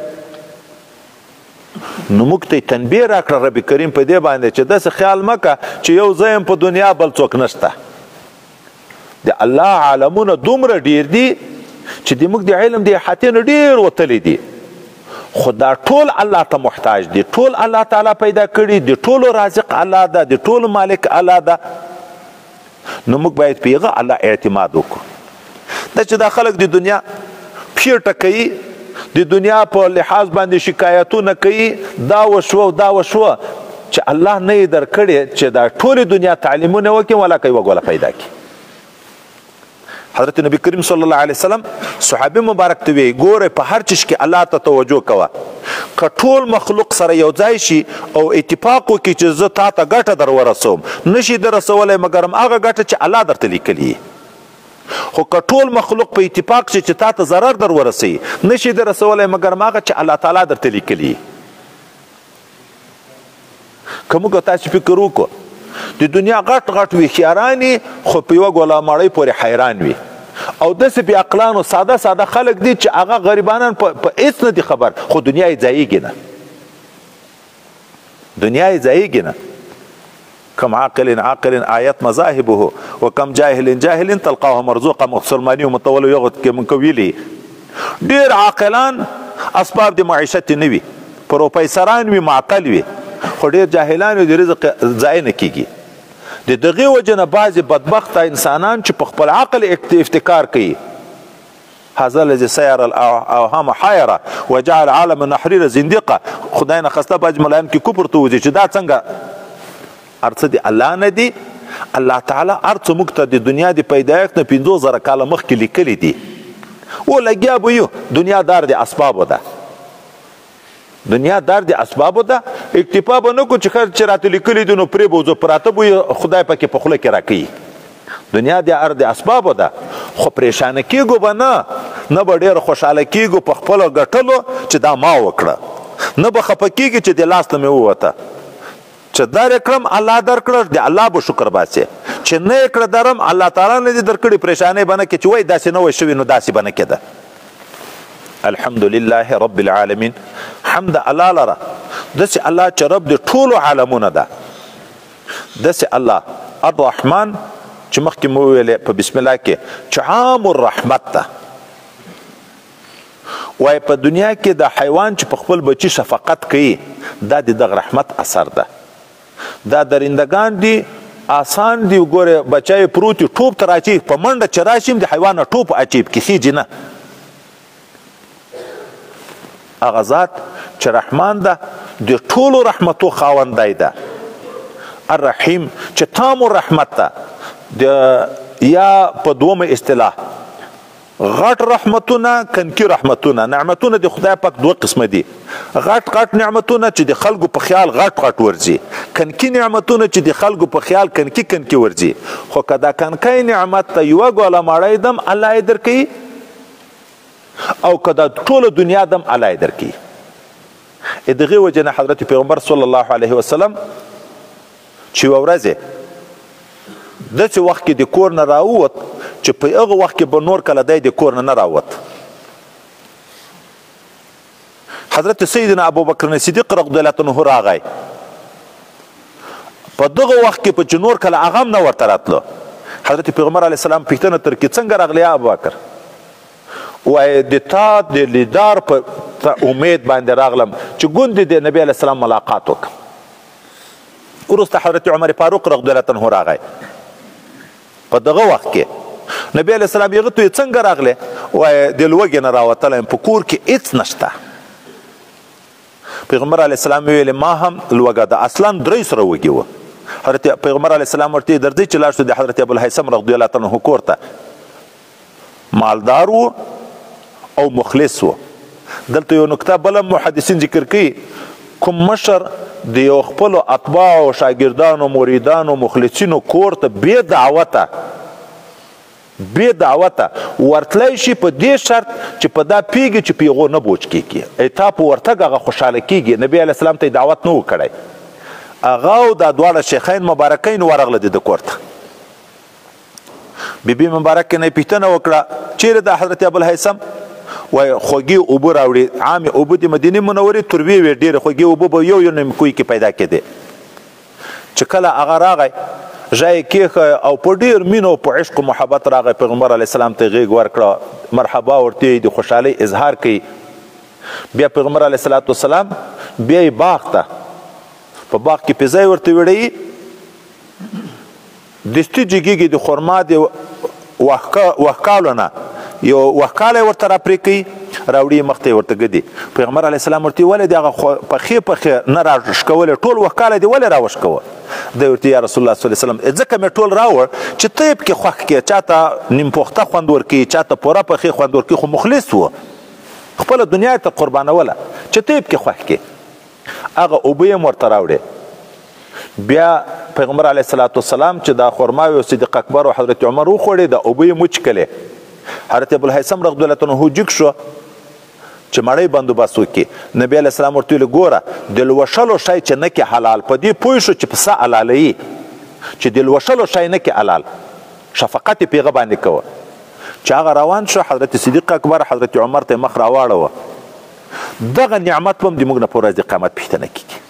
S1: نو موږ ته یې تنبیه راکړه رب کریم په دې باندې چې داسې خیال مه که چې یو زه یم په دنیا بل څوک نشته د الله عالمونه دومره ډیر دي چې د موږ د علم د احاطې نه ډیر وتلی دي خو دا ټول الله ته محتاج دي ټول الله تعالی پیدا کړي د ټولو رازق الله ده د ټولو مالک الله ده نو موږ باید په هغه الله اعتماد وکړو دا چې دا خلک د دنیا پښې ټکوي د دنیا په لحاظ باندې شکایتونه کوي دا وشوه دا وشوه چې الله نه یې درکړې چې دا ټولې دنیا تعلیمونه وکړي ولا کوي وګوله پیدا کړي. حضرت نبی کریم صلی الله علیه وسلم صحابي مبارک ته وی ګوره په هر چیز کې الله ته توجه کوه که ټول مخلوق سره یو ځای شي او اتفاق وکړي چې زه تا ته ګټه در ورسوم نشي در رسولی مګر هغه ګټه چې الله درته لیکلي خو که ټول مخلوق په اتفاق شي چې تا ته ضرر در ورسوي نشي در رسولی مګر هغه چې الله تعالی درته لیکلي. که موږ تاسو فکر وکړو د دنیا غټ غټ ویښیاران خو په یوه ګوله مړۍ پورې حیران وي او داسې بې عقلانو ساده ساده خلک دي چې هغه غریبانان په هېڅ نه دي خبر خو دنیا یې ځایېږي نه دنیا یې ځایېږي نه. کم عاقل عاقل آیت مذاهبه وکم جاهل جاهل تلقاه مرزوقه مسلماني و متولو یغت کې مونږ ویلي ډېر عاقلان اسباب د معیشت نه وي پروفیسران وي معقل وي خو ډېر جاهلان وي د رزق ضایع نه کېږي. د دغې وجې نه بعضې بدبخته انسانان چې په خپل عقل افتکار کوي هذا الذي سير الاوهام حیره وجعل عالم النحریر زندقه خدای نه خسته بعضې ملایان کې کفر ته وځي چې دا څنګه هر څه د الله نه دي. الله تعالی هر څه موږ ته د دنیا د پیدایښت نه پنځوس زره کاله مخکې لیکلي دي او لګیا به یو دنیا دار د اسبابو ده دنیا دار د اسبابو ده اکتفا به نه کړو چې خیر چې راته لیکلي دي نو پرې به وځو پراته به خدای پکې په خوله کې راکوي. دنیا د هر د اسبابو ده خو پریشانه کېږو به نه نه به ډېر خوشحاله کېږو په خپلو ګټلو چې دا ما وکړه نه به خفه کېږي چې د لاس نه مې ووته چې در کړم الله درکړه د الله به شکر باسې چې نه یې کړه درم الله تعالی نه دې درکړي پریشانۍ به نه کړي چې وایي داسې نه وای شوي نو داسې به نه کېده. الحمد لله رب العالمین حمد الله لره داسې الله چې رب د ټولو عالمونه ده داسې الله الرحمن چې مخکې مو وویلې په بسم الله کې چې عام الرحمت ده وایي په دنیا کې د حیوان چې په خپل بچي شفقت کوي دا د دغه رحمت اثر ده. دا درندگان دي آسان دي وګوره بچی پروت ټوپ ته راچي په منډه چې راشي د حیوان نه ټوپ اچي کسیږي نه. هغه ذات چې رحمان ده د ټولو رحمتو خاوندی ده. الرحیم چې تام رحمت ده د یا په دومه اصطلاح غټ رحمتونه کنکی رحمتونه نعمتونه د خدای پاک دوه قسمه دي غټ غټ نعمتونه چې د خلکو په خیال غټ غټ ورځي کنکی نعمتونه چې د خلکو په خیال کنکی کنکی ورځي خو که دا کنکی نعمت ته یوه ګوله ماړی دم الله یې درکوي او که دا ټوله دنیا دم الله یې درکوي. د دغې وجې نه حضرت پیغمبر صلی الله علیه وسلم چې یوه ورځ داسې وخت کې د کور نه راووت چې په هغه وخت کې به نور کله دی د کور نه نه راووت. حضرت سیدنا ابوبکر صدیق رضی الله عنه راغی په دغه وخت کې په چې نور کله هغه هم نه ورته راتلو. حضرت پیغمبر علیه السلام پوښتنه تر کې څنګه راغلی یا ابوبکر وایي د تا د لیدار په امید باندې راغلم چې ګوندې د نبی علیه السلام ملاقات وکړم. وروسته حضرت عمر فاروق رضی الله عنه راغی په دغه وخت کې نبی علیه السلام یې ته څنګه راغلی وایي د لوږې نه راوتلی یم په کور کې هېڅ نشته. پیغمبر علیه السلام ویلې ما هم لوږه ده اصلا درې سره وږي وه. حضرت پیغمبر علیه السلام ورته درځئ چې لاړ شو د حضرت ابوالهیثم رضی الله عنه کور ته مالدار و او مخلص و. دلته یو نکته بله محدثین ذکر کوي کوم مشر د یو خپلو اتباعو شاګردانو مریدانو مخلصینو کور ته بې دعوته بې دعوته ورتلی شي په دې شرط چې په دا پیږي چې پیغو نه بوج کېږي تا په ورتګ هغه خوشحاله کېږي. نبي علیه السلام ته یې دعوت نه و کړی هغه او دا دواړه شیخین مبارکین ورغله د ده کور ته. بیبي مبارکه نه یې پوښتنه وکړه چیرې ده حضرت ابوالهیثم وایي خوږې اوبه راوړي عامې اوبه د مدینې منورې تروې وې ډېرې خوږې اوبه به یو یو نیم کوی کې پیدا کېدې. چې کله هغه راغی ژای یې کېښه او په ډېر مینه او په عشق و محبت راغی پیغمبر علیه السلام ته یې غېږ ورکړه مرحبا ورته د خوشحالۍ اظهار کوي. بیا پیغمبر علیه السلام وسلام بیا یې باغ ته په باغ کې پیزای ورته وړی دستي جګېږي د خرما د وښکالو نه یو وښکالی ورته راپرې کوي راوړي مخ ته ورته ګدي. پیغمبر علیه السلام ورته ولې دغه پخې پخې نه راښکولې ټول وښکاله دې ولې راوښکوه؟ دی ورته یا رسول الله صلی الله علیه وسلم ځکه مې ټول راوړ چې ته یې پکې خوښ کړې، چاته نیم پوخته خوند ورکوي، چاته پوره پخې خوند ورکوي، خو مخلص و خپله دنیا ته قربانوله چې ته یې پکې خوښ کړې. هغه اوبه یې ورته راوړې. بیا پیغمبر علیه الصلاة والسلام چې دا خرماوي او صدیق اکبر او حضرت عمر وخوړې، د اوبه یې وچکلې. حضرت ابوالهیثم رضی الله عنه جګ شو چې مړی بندوبست وکړي. نبی علیه السلام ورته ویل ګوره د لوشلو شی چې نه کې حلال، په دې پوه شو چې پسه حلالوي، چې د لوشلو شی نه کې حلال، شفقت یې په هغه باندې کوه. چې هغه روان شو حضرت صدیق اکبر حضرت عمر ته مخ راواړوه. دغه نعمت به هم د موږ نه په ورځ د قیامت پوښتنه کېږي.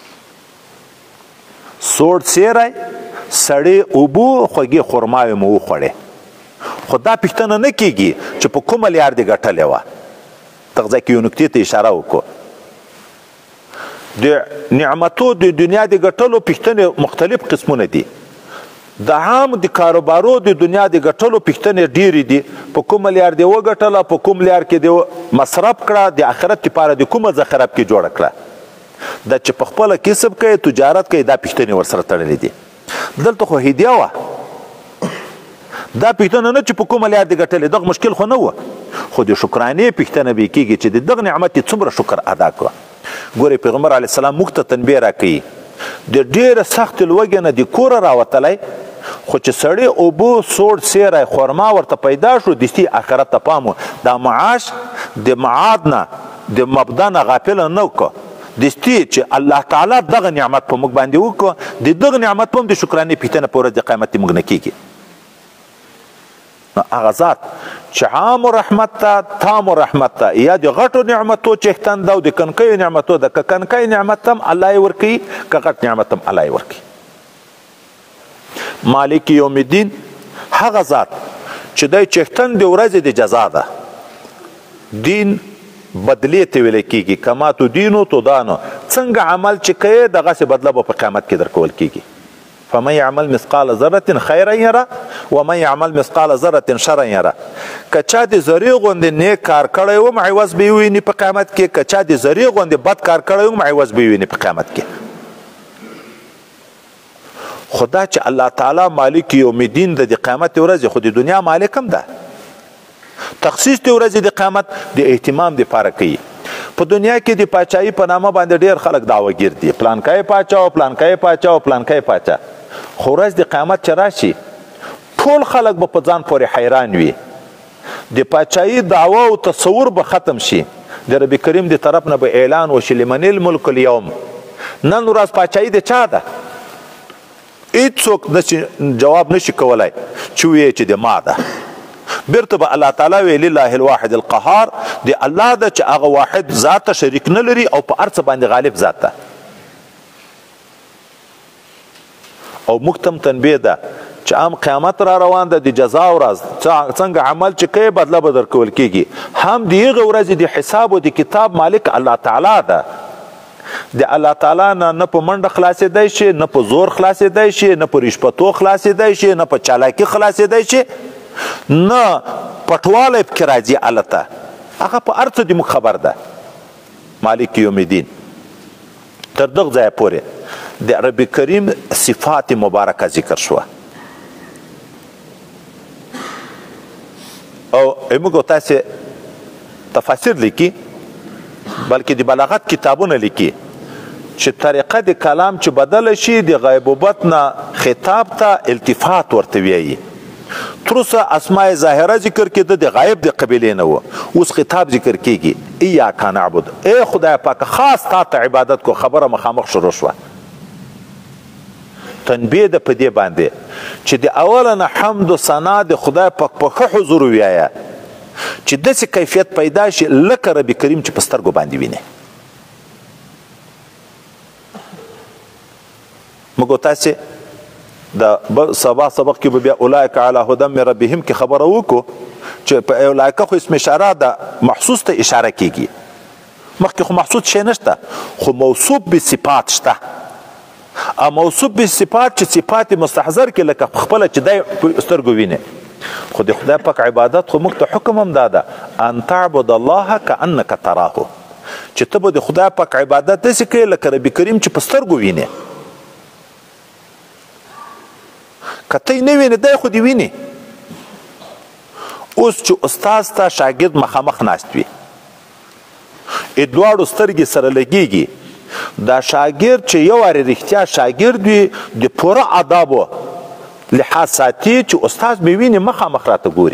S1: سوړ سیری سړې اوبو خوږې خرماوې مو وخوړې، خو دا پوښتنه نه کېږي چې په کومه لیار دې ګټلې وه. دغه ځای کې یو نکتې ته اشاره وکړو. د نعمتو د دنیا د ګټلو پوښتنې مختلف قسمونه دي. د عام د کاروبارو د دنیا د ګټلو پوښتنې ډېرې دي. په کومه لیار دې وګټله، په کوم لیار کې دې مصرف کړه، د آخرت لپاره د کومه ذخیره کې جوړه کړه. دا چې په خپله کسب کوي، تجارت کوي، دا پوښتنې ورسره تړلې دي. دلته خو هدیه وه، دا پوښتنه نه چې په کومه لیار دې ګټلې، دغه مشکل خو نه وه، خو د شکرانې پوښتنه به یې کېږي چې د دغه نعمت یې څومره شکر ادا کړه. ګورئ پیغمبر علیه السلام موږ ته تنبیه راکوي د ډېره سختې لوږې نه د کوره راوتلی، خو چې سړی اوبه سوړ سیری خرما ورته پیدا شو، دستي آخرت ته پام و. دا معاش د معاد نه د مبدا نه غافله نه وکړه، دستي چې الله تعالی دغه نعمت په موږ باندې وکړه، د دغه نعمت په هم د شکرانې پوښتنه په ورځ د قیامت موږ نه کېږي. نو هغه ذات چې عام رحمت ته تام رحمت ته، یا د غټو نعمتو چښتن ده او د کنکیو نعمتو ده، که کنکی نعمت هم الله یې ورکوي، که غټ نعمت هم الله یې ورکوي. مالک یوم الدین هغه ذات چې دی چښتن د ورځې د جزا ده. دین بدلی ته ویل کېږي، کما تو دینو تو دانو، څنګه عمل چې کوې دغسې بدله به په قیامت کې درکول کېږي. فمن يعمل مثقال ذره خيرا يره ومن يعمل مثقال ذره شرا يره. که چا د ذرې غوندې نیک کار کړی وم عوض به یې وویني په قیامت کې، که چا د ذرې غوندې بد کار کړی وم عوض به یې وویني په قیامت کې. خدا چې الله تعالی مالک یوم الدین د قیامت ورځ، خو د دنیا مالک هم ده. تخصیص د ورځې د قیامت د اهتمام دپاره کوي. په دنیا کې د پاچاهي په نامه باندې ډېر خلک دعوهګیر دي، پلانکی پاچا او پلانکی پاچا او پلانکی پاچا. خو ورځ د قیامت چې راشي ټول خلک به په ځان پورې حیران وي. د پاچاهي دعوه او تصور به ختم شي. د رب کریم د طرف نه به اعلان وشي لمن الملک اليوم، نن ورځ پاچاهي د چا ده؟ هیڅوک جواب نشي کولی چې ویې چې د ما ده. بیرته به الله تعالی وی لله الواحد القهار، د الله ده چې هغه واحد ذات ته شریک نه لري او په هر څه باندې غالب ذات ده. او موږ ته هم تنبیه ده چې عام قیامت را روان ده، د جزا ورځ، څنګه عمل چې کوې بدله به درکول کېږي. هم د هغې ورځې د حساب او د کتاب مالک الله تعالی ده. د الله تعالی نه نه په منډه خلاصېدی شي، نه په زور خلاصېدی شي، نه په رشوتو خلاصېدی شي، نه په چالاکي خلاصېدی شي، نه پټوالی پکې راځي. هلته هغه په هر څه د موږ خبر ده. مالک یوم الدین تر دغه ځایه پورې د رب کریم صفات مبارکه ذکر شوه. او موږ تاسې تفاسیر لیکي، بلکې د بلاغت کتابونه لیکي چې طریقه د کلام چې بدله شي، د غیبوبت نه خطاب ته التفات ورته ویایي. تر اوسه اسماء ظاهره ذکر کېده، د غایب د قبیلې نه و، اوس خطاب ذکر کېږي ایاک نعبد، ای خدای پاک خاص تا ته عبادت کو. خبره مخامخ شروع شوه. تنبیه ده په دې باندې چې د اوله نه حمد و ثنا د خدای پاک په ښه حضور ووایه چې داسې کیفیت پیدا شي لکه رب کریم چې په سترګو باندې ویني. موږ تاسې د سبا سبق کې به بیا اولئک علی هدی من ربهم کې خبره وکړو چې په اولئک خو اسم اشاره ده، محسوس ته اشاره کېږي. مخکې خو محسوس شی نشته، خو موصوف به صفات شته. ا موصوف به صفات چې صفات مستحضر کې لکه خپله چې دی په سترګو ویني، خو خو د خدای پاک عبادت خو موږ ته حکم هم دا ده ان تعبد الله کانک تراه چې ته به د خدای پاک عبادت داسې کوې لکه رب کریم چې په سترګو وینې که ته یې نه وینې دی خو دې وینې اوس چې استاد ته شاګرد مخامخ ناست وي دواړو سترګې سره لګېږي دا شاګرد چې یو وارې رښتیا شاګرد وي د پوره آدابو لحاظ ساتي چې استاد مې ویني مخامخ راته ګوري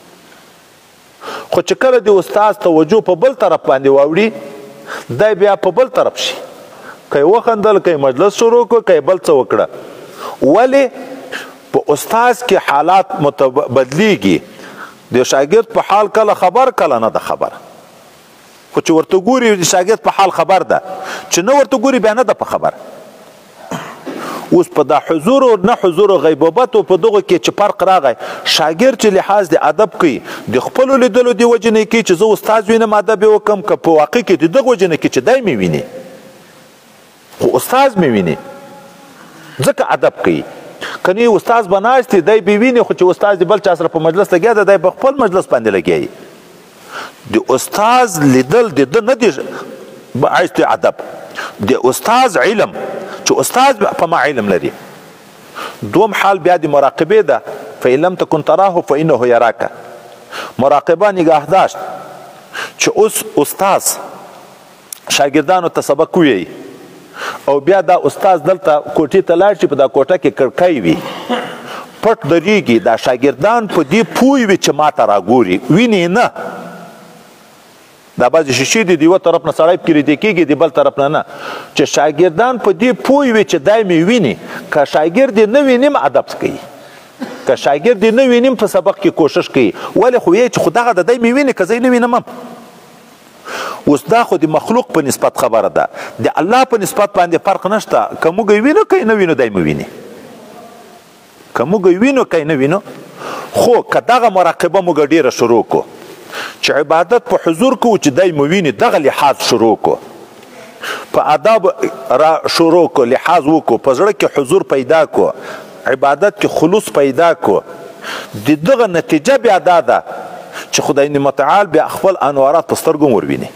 S1: خو چې کله د استاد توجه په بل طرف باندې واوړي دی بیا په بل طرف شي که یې وخندل که یې مجلس شروع کړ که یې بل څه وکړه ولې په استاد کې حالات بدلیږي د شاګرد په حال کله خبر کله نه ده خبر خو چې ورته ګوري د شاګرد په حال خبر ده چې نه ورته ګوري بیا نه ده په خبر اوس په دا حضور او نه حضور او غیبوبت او په دغه کې چې فرق راغی شاګرد چې لحاظ د ادب کوي د خپلو لیدلو د وجې نه کوي چې زه استاد وینم ادب یې وکړم که په واقع کې د دغه وجې نه کوي چې دی مې ویني خو استاد مې ویني ځکه ادب کوي کنی استاد به ناست دی دی به ویني خو چې استاد بل چا سره په مجلس لګیا دی دی په خپل مجلس باندې لګیایي د استاد لیدل د ده نه دی باعث د ادب د استاد علم چې استاد په ما علم لري دوم حال بیا د مراقبې ده فإن لم تكن تراه فإنه يراك مراقبه نگاه داشت چې اوس استاد شاګردانو ته سبق ووایي او بیا دا استاد دلته کوټې ته لاړ شي په دا کوټه کې کړکۍ وي پټ درېږي دا شاګردان په دې پوه وي چې ما ته راګوري ویني نه دا بعضې شیشې دي د یوه طرف نه سړی پکې ریدې کېږي د بل طرف نه نه چې شاګردان په دې پوه وي چې دی مې ویني که شاګرد یې نه وینم ادب کوي که شاګرد یې نه وینم په سبق کې کوشش کوي ولې خو یې چې خو دغه د دی مې ویني که زه یې نه وینم هم اوس دا خو د مخلوق په نسبت خبره ده د الله په نسبت باندې فرق نشته که موږ یې وینو که یې نه وینو دی مې ویني که موږ یې وینو که یې نه وینو خو که دغه مراقبه موږ ډېره شروع کړو چې عبادت په حضور کوو چې دی مو ویني دغه لحاظ شروع کړو په آداب را شروع کړو لحاظ وکړو په زړه کې حضور پیدا کړو عبادت کې خلوص پیدا کړو د دغه نتیجه بیا دا ده چې خدای متعال بیا خپل انوارات په سترګو ورویني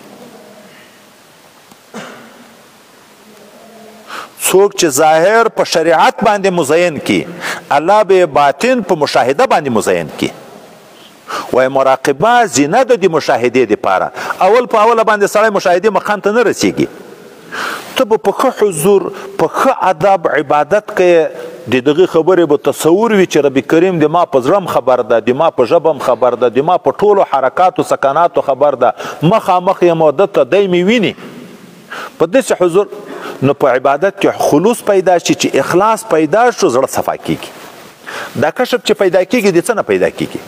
S1: څوک چې ظاهر په شریعت باندې مزین کی الله به باطن په مشاهده باندې مزین کی وای مراقبه زینه د مشاهدې لپاره اول په اوله باندې سړی مشاهدې مقام ته نه رسیږي ته به په ښه حضور په ښه ادب عبادت کوې د دغې خبرې به تصور وي چې رب کریم د ما په زړه خبر ده د ما په ژبه خبر ده د ما په ټولو حرکاتو سکناتو خبر ده مخامخ یم او دته دی مې ویني په داسې حضور نو په عبادت کې خلوص پیدا شي چې اخلاص پیدا شو زړه صفا کیږي دا کشف چې پیدا کیږي د څه نه پیدا کیږي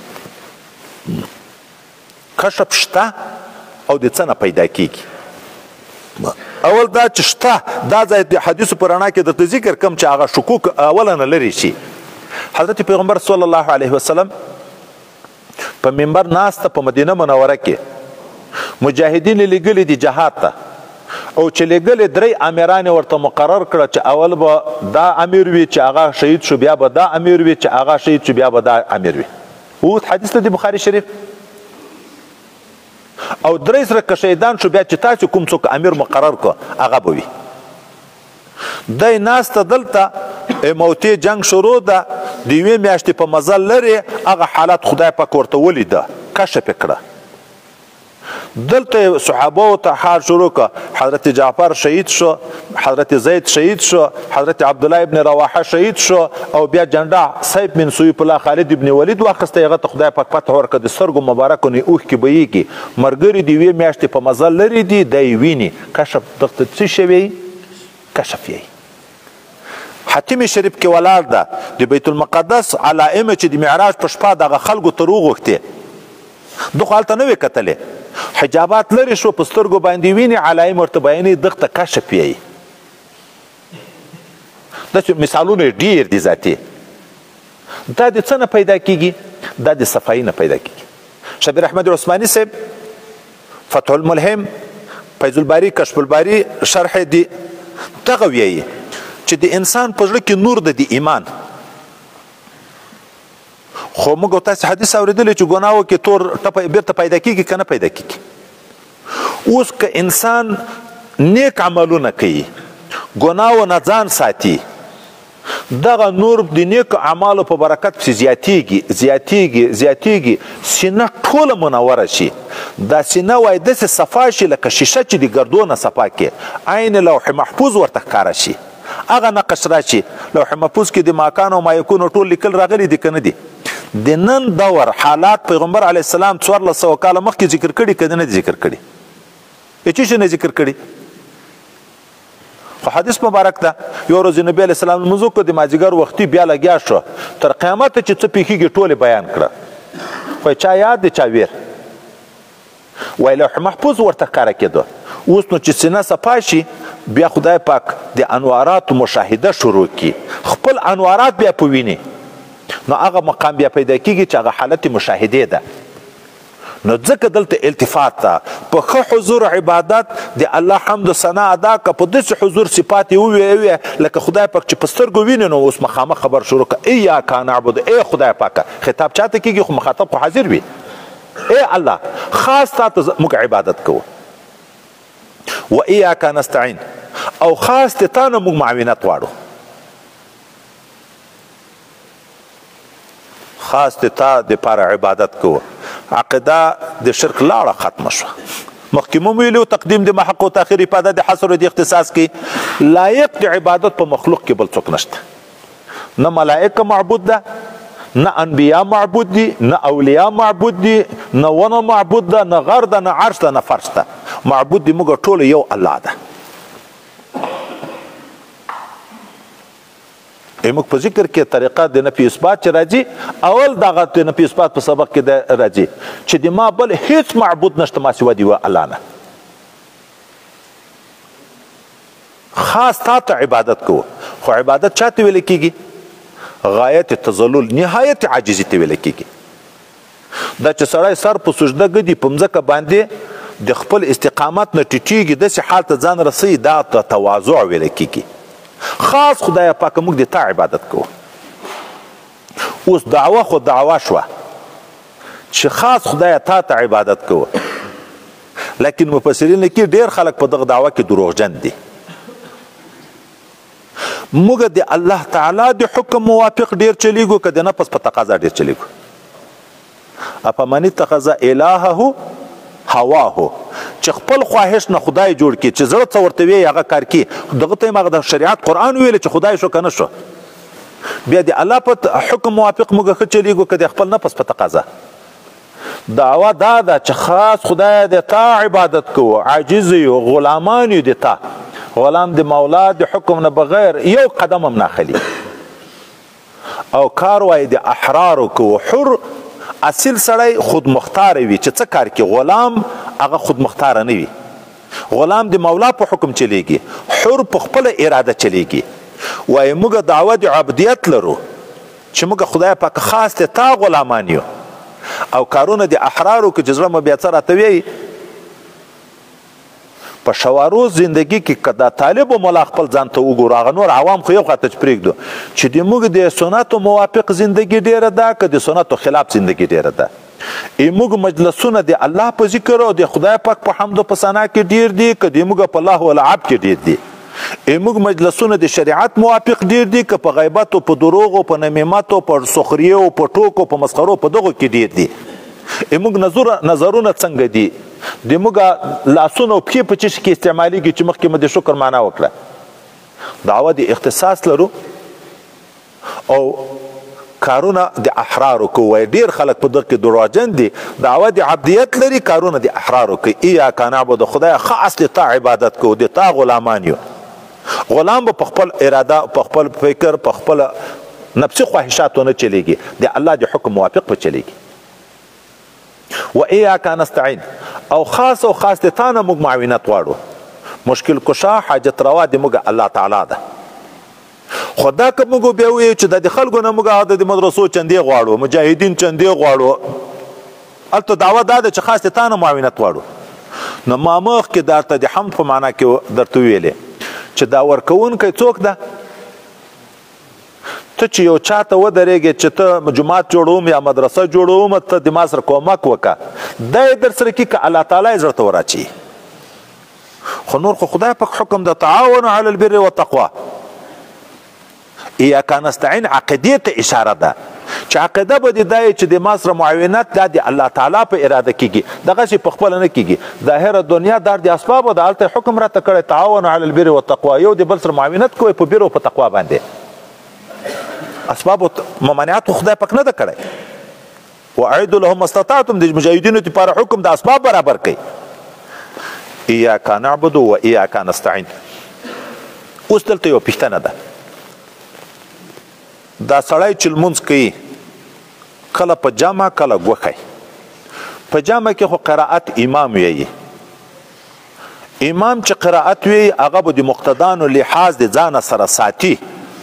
S1: کشف شته او د څه نه پیدا کیږي اول دا چې شته دا ځای د حدیثو په رڼا کې درته ذکر کوم چې هغه شکوک اوله نه لرې شي حضرت پیغمبر صلی الله علیه وسلم په منبر ناسته په مدینه منوره کې مجاهدین لېږلي دي جهاد ته او چې لېږلي درې امیران ورته مقرر کړه چې اول به دا امیر وي چې هغه شهید شو بیا به دا امیر وي چې هغه شهید شو بیا به دا امیر وي اوس حدیث دی بخاري شریف او درې سره که شهیدان شو بیا چې تاسو کوم څوک امیر مقرر کړه هغه به وي دی ناسته دلته موتې جنگ شروع ده د یوې میاشتې په مزل لرې هغه حالت خدای پاک ورته ولیده کشف یې کړه دلته صحابه ته حال شروع کړه حضرت جعفر شهید شو حضرت زید شهید شو حضرت عبدالله ابن رواحه شهید شو او بیا جنډه سیف بن سیف الله خالد ابن ولید واخیسته هغه ته خدای پاک فتح ورکړه د سترګو مبارکو نه اوښکې بهیږي ملګري د یوې میاشتې په مزل لرې دي دی ویني کشف دغه څه شوی کشف یې حتیم شریف کې ولاړ ده د بیت المقدس علائم چې د معراج په شپه دغه خلکو ته روغوښتې دغه هلته نه وې کتلې حجابات لرې شو په سترګو باندې ویني علائم ورته بیانوي دغه ته کشف یې داسې مثالونه ډېر دي ذاتي دا د څه نه پیدا کیږي دا د صفایي نه پیدا کیږي شبیر احمد عثماني صاحب فتح الملهم فیض الباری کشف الباری شرح دی دغه ویایي چې د انسان په زړه کې نور د ایمان خو موږ تاسو حدیث اوریدلی چې ګناه وکړي تور ټپه بیرته پیدا کیږي که نه پیدا کیږي. اوس که انسان نیک عملونه کوي ګناه نه ځان ساتي دغه نور د نیکو اعمالو په برکت پسې زیاتیږي زیاتیږي زیاتیږي سینه ټوله منوره شي. دا سینه وایي داسې صفا شي لکه شیشه چې د ګردو نه صفا کې عین لوح محفوظ ورته ښکاره شي. هغه نقش راشي لوح محفوظ کې د ماکان او مایکونو ټول لیکل راغلي دي که نه دي. د نن دور حالات پیغمبر علیه السلام څوارلس سوه کاله مخکې ذکر کړي که نه دي ذکر کړي؟ هېڅ شی نه ذکر کړي. خو حدیث مبارک ده یو ورځ نبي علیه السلام لمونځ وکړو د مازدیګر وختي بیا لګیا شو تر قیامته چې څه پېښېږي ټولې بیان کړه. خو چا یاد دی چا ویر وایي لوح محفوظ ورته ښکاره کېدو. اوس نو چې سینه صفا شي بیا خدای پاک د انواراتو مشاهده شروع کړي خپل انوارات بیا په ویني نو هغه مقام بیا پیدا کېږي چې هغه حالت مشاهدې ده. نو ځکه دلته التفات ده په ښه حضور عبادت د الله حمد و ثنا ادا که په داسې حضور صفات یې وویې لکه خدای پاک چې په سترګو ویني نو اوس مخامخ خبر شروع که ایاک نعبد ای خدای پاکه خطاب چاته کېږي خو مخاطب خو حاضر وي ای الله خاص تا ته موږ عبادت کوو و ایاک نستعین او خاص د تا نه موږ معاونت غواړو خاص د تا دپاره عبادت کوو. عقیده د شرک لاړه ختمه شوه. مخکې مو ویلو تقدیم د محق و تاخیر افاده د حصر و د اختصاص کې لایق د عبادت په مخلوق کې بل څوک نشته. نه ملائکه معبود ده نه انبیا معبود دي نه اولیاء معبود دي نه ونه معبود ده نه غر ده نه عرش ده نه فرش ده. معبود دي موږ ټول یو الله ده. موږ په ذکر کې طریقه د نفي اثبات چې راځي اول دغه د نفي اثبات په سبق کې راځي چې د ما بل هیڅ معبود نشته ما سوا د یوه الله نه. خاص تا ته عبادت کوو. خو عبادت چا ته ویل کېږي؟ غایت تذلل نهایت عاجزي ته ویل کېږي. دا چې سړی سر په سجده ګدي په مځکه باندې د خپل استقامت نه ټیټېږي داسې حال ته ځان رسوي دا ته تواضع ویل کېږي. خاص خدای پاک موږ د تا عبادت کوو. اوس دعوه خو دعوه شوه چې خاص خدای تا ته عبادت کوو لیکن مفسرین کې ډېر خلک په دغه دعوه کې دروغجن دي. موږ د الله تعالی د حکم موافق ډېر چلیږو که د نفس په تقاضا ډېر چلیږو. افمن اتخذ الهه هواه چې خپل خواهش نه خدای جوړ کړي چې زړه څه ورته وي هغه کار کړي دغه ته یې هغه د شریعت قرآن ویلی چې خدای شو که نه شو. بیا د الله په حکم موافق موږ ښه چلیږو که د خپل نفس په تقاضا. دعوه دا ده چې خاص خدای د تا عبادت کوو عاجز یو غلامان یو د تا غلام د مولا د حکم نه بغیر یو قدم هم ناخلي او کار وایي د احرارو کوو. حر اصل سړی خود مختار وي چې څه کار کې غلام هغه خود مختار نه وي. غلام د مولا په حکم چلیږي حر په خپله اراده چلیږي. وایي موږ دعوه د عبدیت لرو چې موږ خدای پاک خاص د تا غلامان یو او کارونه د احرارو کې چې زړه مو بیا څه راته وایي په شوارو زندگی کې که دا طالب و ملا خپل ځان ته وګورو هغه نور عوام خو یو خواته چې پرېږدو چې د موږ د سنتو موافق زندگی ډېره ده که د سنتو خلاف زندگی ډېره ده. موږ مجلسونه د الله په ذکر او د خدای پاک په حمد و په ثنا کې ډېر دي که د موږ په لهو و لعب کې ډېر دي. موږ مجلسونه د شریعت موافق ډېر دي که په غیبت او په دروغ او په نمیمت او په سخریه او په ټوکو په مسخرو په دغو کې ډېر دي. موږ نظرونه څنګه دي د موږ لاسونه او پښې په څه شي کې استعمالیږي چې مخکې مو د شکر معنا وکړه. دعوه د اختصاص لرو او کارونه د احرارو کوو. ډېر خلک په دغه کې دروغجن دي. دعوه د عبدیت لري کارونه د احرارو کوي. ایاک نعبد خدای خاص د تا عبادت کوو د تا غلامان یو. غلام به په خپل اراده په خپل فکر په خپل نفسي خواهشاتو نه چلیږي د الله د حکم موافق به چلیږي. و ایاک نستعین او خاص او خاص د تا نه موږ معاونت غواړو. مشکل کشا حاجت روا د موږ الله تعالی ده. خو دا که موږ بیا وایو چې د خلکو نه موږ د مدرسو چندې غواړو مجاهدین چندې غواړو هلته دعوه دا ده چې خاص د تا نه معاونت غواړو. نو ما مخکې درته د حمد په معنا کې درته ویلې چې دا ورکوونکی څوک ده ته چې یو چاته ودرېږې چې ته جومات جوړوم یا مدرسه جوړوم ته د ما سره کومک وکړه دا یې در سره کړي که الله تعالی یې زړه ته وراچوي خو نور خو خدای پاک حکم د تعاون علی البر والتقوا ایاک نستعین عقیدې ته اشاره ده چې عقیده به دې دا چې د ما سره معاونت دا د الله تعالی په اراده کېږي دغسې په خپله نه کېږي ظاهره دنیا دا د اسبابو د هلته حکم راته کړی تعاون علی البر والتقوا یو د بل سره معاونت کوئ په بر او په تقوا باندې اسبابو ممانعاتو خدای پاک نه ده کړی واعدوا لهم استطعتم د مجاهدینو دپاره حکم د اسباب برابر کوي ایاک نعبد و ایاک نستعین اوس دلته یوه پوښتنه ده دا سړی چې لمونځ کوي کله په جمع کله ګوښی په جمع کې خو قرائت امام ویي امام چې قرائت ویي هغه به د مقتدانو لحاظ د ځانه سره ساتي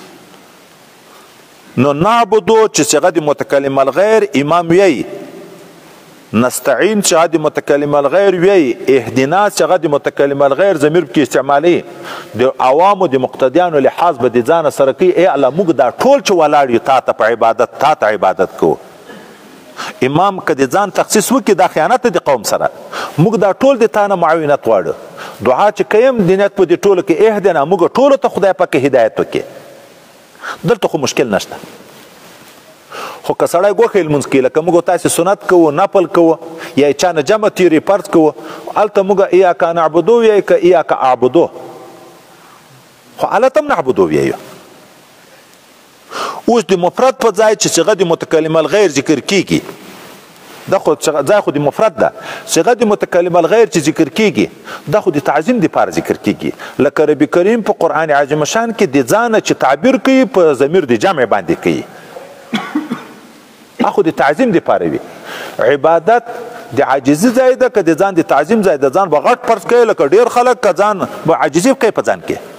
S1: نو نعبدو چې صيغه د متکلم الغیر امام ویي نستعین چې د متکلم الغیر وی اهدنا چې د متکلم الغیر ضمیر کې استعمالي د عوامو د مقتدیانو لحاظ به د ځان سره کوي ای الله موږ دا ټول چې ولاړ یو تا ته په عبادت تا ته عبادت کو امام که د ځان تخصیص وکړي دا خیانت د قوم سره موږ دا ټول د تا نه معاونت غواړو دعا چې کویم د نیت په دې ټولو کې اهدنا موږ ټولو ته خدای پاک هدایت وکړي دلته خو مشکل نشته خو که سړی ګوښی لمونځ کوي لکه موږ تاسې سنت کوو نفل کوو یا چا نه جمع تیری فرض کوو هلته موږ ایاک نعبدو ویایو که ایاک اعبدو خو هلته هم نعبدو ویایو اوس د مفرد په ځای چې صيغه د متکلم الغیر ذکر کیږي دا خو ځای خو د مفرد ده صيغه د متکلم الغیر چې ذکر کیږي دا خو د تعظیم دپاره ذکر کیږي لکه ربي کریم په قرآن عظیم شان کې د ځانه چې تعبیر کوي په ضمیر د جمع باندې کوي اخو د تعظیم دپاره وي عبادت د عاجزي ځای ده که د ځان د تعظیم ځای ده ځان به غټ فرض کوي لکه ډېر خلک که ځان به عاجزي کوي په ځان کې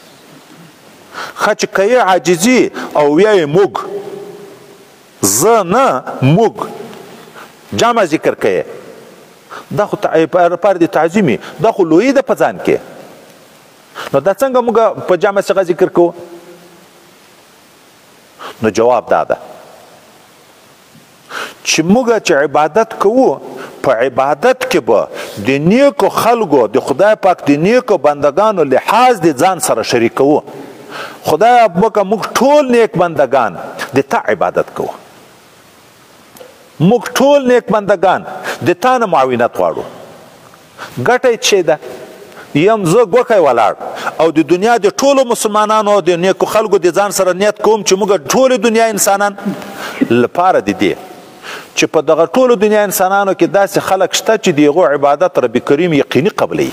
S1: ښه چې کوي عاجزي او ویایې موږ زه نه موږ جمع ذکر کوي دا خو لپاره د تعظیمي دا خو لویي ده په ځان کې نو دا څنګه موږ په جمع څخه ذکر کوو نو جواب دا ده چې موږ چې عبادت کوو په عبادت کې به د نیکو خلکو د خدای پاک د نیکو بندگانو لحاظ د ځان سره شریکوو خدای موږ ټول نیک بندگان د تا عبادت کوو موږ ټول نیک بندگان د تا نه معاونت غواړو ګټه یې څه ده یم زه ګوښی ولاړ او د دنیا د ټولو مسلمانانو د نیکو خلکو د ځان سره نیت کوم چې موږ ټولې دنیا انسانان لپاره د دې چې په دغه ټولو دنیا انسانانو کې داسې خلک شته چې د هغو عبادت رب کریم یقیني قبلوي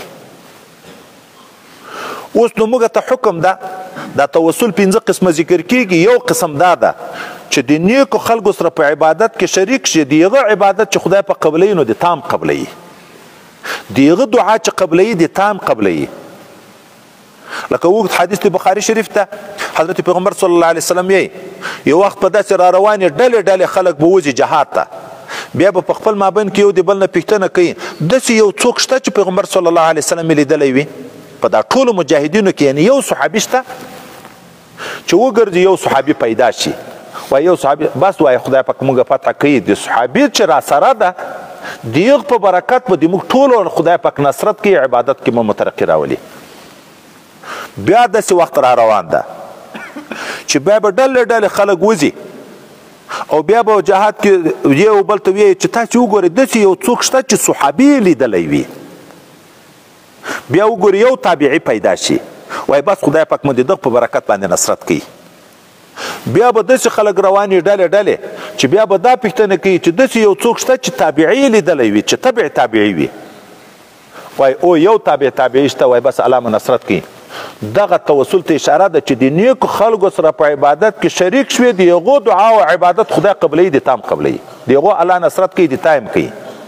S1: اوس نو موږ ته حکم ده دا توسل پنځه قسمه ذکر کیږي یو قسم دا ده چې د نیکو خلکو سره په عبادت کې شریک شي د هغه عبادت چې خدای په قبلوي نو د تام قبلوي د هغه دعا چې قبلوي د تام قبلوي لکه اوږد حدیث د بخاري شریف ته حضرت پیغمبر صلی الله علیه وسلم یې یو وخت په داسې را روانې ډلې ډلې خلک به وځي جهاد ته بیا به په خپل مابین کې یو د بل نه پوښتنه کوي داسې یو څوک شته چې پیغمبر صلی الله علیه وسلم یې لیدلی وي په دا ټولو مجاهدینو کې یعنې یو صحابي شته چې وګرځي یو صحابي پیدا شي وایي یو صحابي بس وایي خدای پاک موږ فتح کوي د صحابي چې را سره ده د هغه په برکت به د موږ ټولو خدای پاک نصرت کوي عبادت کې مو مترقي راولي بیا داسې وخت را روان ده چې بیا به ډلې ډلې خلک وځي او بیا به جهاد کې یو بل ته وایي چې تاسې وګورئ داسې یو څوک شته چې صحابي یې لیدلی وي بیا وګورئ یو تابعي پیدا شي وایي بس خدای پاک مو د دغه په برکت باندې نصرت کوي بیا به داسې خلک روانې ډلې ډلې چې بیا به دا پوښتنه کوي چې داسې یو څوک شته چې تابعي یې لیدلی وي چې تبع تابعي وي وایي او یو تابع تابعي شته وایي بس الله مو نصرت کوي دغه توسل ته اشاره ده چې د نیکو خلکو سره په عبادت کې شریک شوي د هغو دعا او عبادت خدای قبلوي د تام قبلوي د هغو الله نصرت کوي د تایم کوي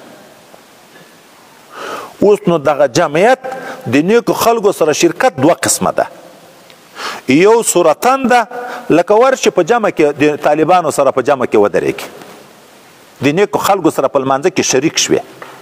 S1: اوس نو دغه جمعیت د نیکو خلکو سره شرکت دوه قسمه ده یو صورتن ده لکه ورشي په جمع کې د طالبانو سره په جمع کې ودرېږي د نیکو خلکو سره په لمانځه کې شریک شوي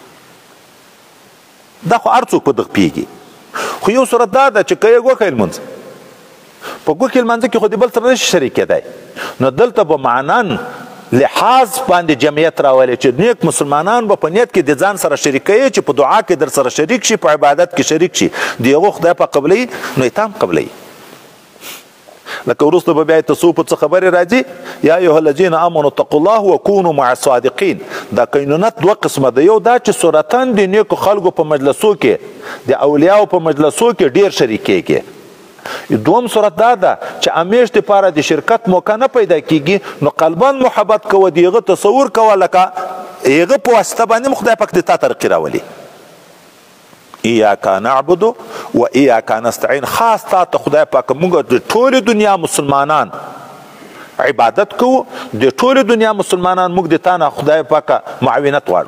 S1: دا خو هر څوک په دغه پوهېږي خو یو صورت دا ده چې که یې ګوښی لمونځ په ګوښي لمانځه کې خو د بل سره نشي شریک کېدی نو دلته به معنن لحاظ باندې جمعیت راولي چې نیک مسلمانان به په نیت کې د ځان سره شریکوي چې په دعا کې در سره شریک شي، په عبادت کې شریک شي، د هغو خدای په قبلوي نو یې تام قبلوي. لکه وروسته به بیا تصوف څه خبرې راځي، یا ایها الذین آمنوا اتقوا الله وکونوا مع الصادقین. دا کینونت دوه قسمه ده، یو دا چې صورتاً د نیکو خلکو په مجلسو کې د اولیاو په مجلسو کې ډیر شریکېږي. دوم صورت دا ده چې همیش دپاره د شرکت موقع نه پیدا کیږي، نو قلبا محبت کوه، د هغه تصور کوه لکه هغه په واسطه باندې م خدای پاک د تا ترقي راولي. ایاک نعبد و ایاک نستعین، خاص تا ته خدای پاک موږ د ټولې دنیا مسلمانان عبادت کوو، د ټولې دنیا مسلمانان موږ د تا نه خدای پاک معاونت غواړو.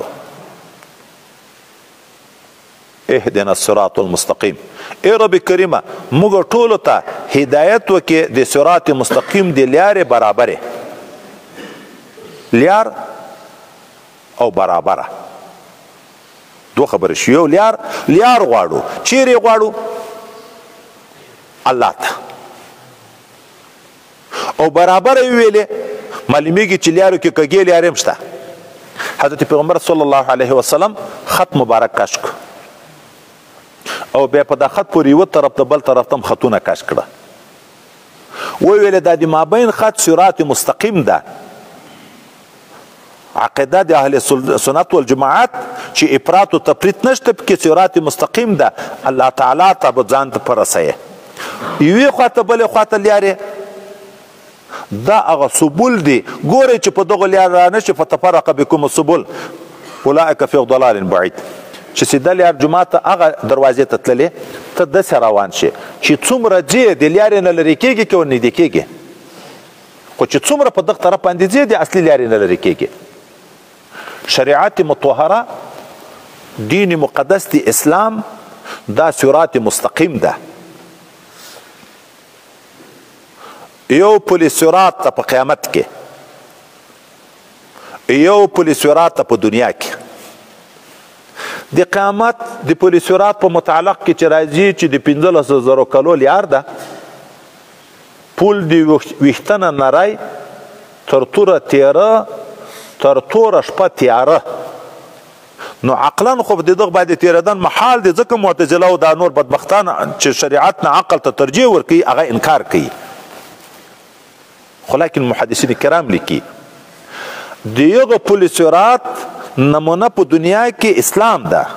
S1: اهدنا الصراط المستقیم. ای رب کریمه موږ ټولو ته هدایت وکړې د صراط مستقیم د لیارې برابرې، لیار او برابره دو خبرې شي. یو لیار لیار غواړو، چیرې غواړو؟ الله ته. او برابره یې ویلې معلومیږي چې لیارو کې کږې لیارې هم شته. حضرت پیغمبر صلی الله علیه وسلم خط مبارک کش کړ او بیا په دا خط پورې یوه طرف ته بل طرف ته هم خطونه کش کړه. وویلې دا د مابین خط صراط مستقیم ده. عقیده د اهل سنت والجماعت چې افراط و تفریط نشته پکې، صراط مستقیم ده. الله تعالی ته به ځان ته پرسوي. یوې خوا ته بلې خوا ته لیارې، دا هغه سبل دي. ګورئ چې په دغه لیار رانشي فتفرق بکم السبل اولئک فی ضلال بعید. چې سیده لیار جومات ته هغه دروازې ته تللې، ته داسې روان شي چې څومره ځې د لیارې نه لرې کېږي که ورنږدې کېږي، خو چې څومره په دغه طرف باندې ځې د اصلي لیارې نه لرې کېږي. شریعت مطهره دین مقدس دی اسلام دا صراط مستقیم ده. یو پل صراط ته په قیامت کې، یو پل صراط ته په دنیا کې. د قیامت د پل صراط په متعلق کې چې راځي چې د پنځلسو زرو کلو لیار ده، پل د ویښته نه نری تر توره تیره تر توره شپه تیاره. نو عقلا خو د دغه باندې تیرېدن محال دی، ځکه معتزله او دا نور بدبختان چې شریعت نه عقل ته ترجیح ورکوي هغه انکار کوي. خو لیکن محدثین کرام لیکي د یغه پل صراط نمونه په دنیا کې اسلام ده.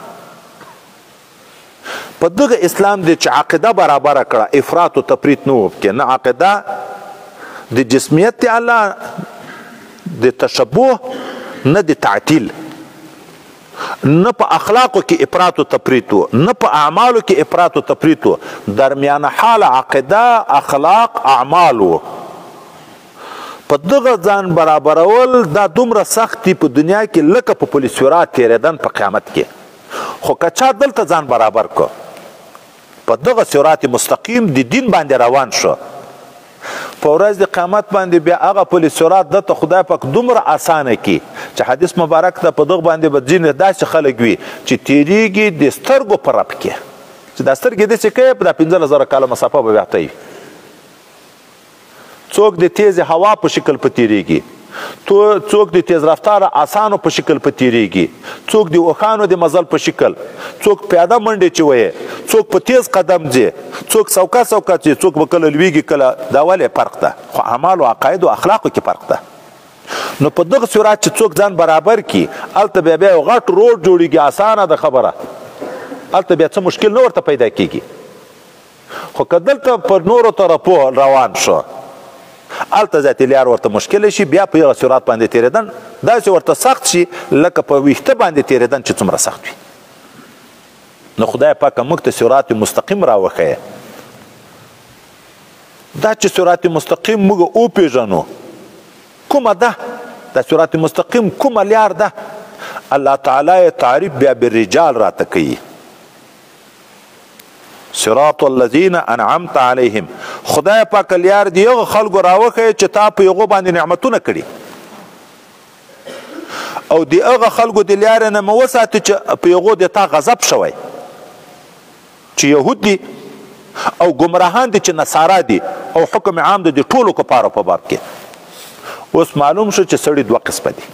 S1: په دغه اسلام دی چې عقیده برابره کړه، افراط و تفریط نه و پکې، نه عقیده د جسمیت دی الله، د تشبه نه د تعطیل، نه په اخلاقو کې افراط و تفریط و، نه په اعمالو کې افراط و تفریط و، درمیانه حال عقیده اخلاق اعمال و. په دغه ځان برابرول دا دومره سخت دي په دنیا کې لکه په پل صراط تیریدن په قیامت کې. خو که چا دلته ځان برابر کو، په دغه صراط مستقیم د دین باندې روان شو، په ورځ د قیامت باندې بیا هغه پل صراط دته خدای پاک دومره اسانه کی چې حدیث مبارک ته په دغه باندې به ځینې داسې خلک وي چې تیریږي د سترګو په رپ کې، چې دا سترګې داسې کوي په دا پنځلس زره کاله مسافه به بیا ته څوک د تیز هوا په شکل په تیریږي، څوک د تیز رفتاره آسانو په شکل په تیریږي، څوک د اوښانو د مزل په شکل، څوک پیاده منډې چې وایي، څوک په تیز قدم ځي، څوک سوکا سوکا ځي، څوک به کله لویږي کله. دا ولې فرق ده؟ خو اعمال او عقاید او اخلاقو کې فرق ده. نو په دغه صورت چې څوک ځان برابر کي، هلته بیا بیا یو غټ روډ جوړېږي، اسانه ده خبره، هلته بیا څه مشکل نه ورته پیدا کېږي. خو که دلته پر نورو طرفو روان شو، هلته ذاتي لار ورته مشکل شي، بیا په یغه صراط باندې تیریدن داسې ورته سخت شي لکه په ویښته باندې تیریدن چې څومره سخت وي. نو خدای پاک موږ ته صراط مستقیم راوښیه. دا چې صراط مستقیم موږ وپېژنو کومه ده، دا صراط مستقیم کومه لار ده، الله تعالی تعریف بیا بالرجال راته کوي. صراط الذین انعمت علیهم، خدای پاک لیار دی هغه خلکو راوښیه چې تا په هغو باندې نعمتونه کړي، او د هغه خلکو د لیارې نه مه وساتې چې په هغو د تا غضب شوی، چې یهود دي او ګمراهان دي چې نصارا دي، او حکم عام دی د ټولو کفارو په باب کې. اوس معلوم شو چې سړي دوه قسمه دي.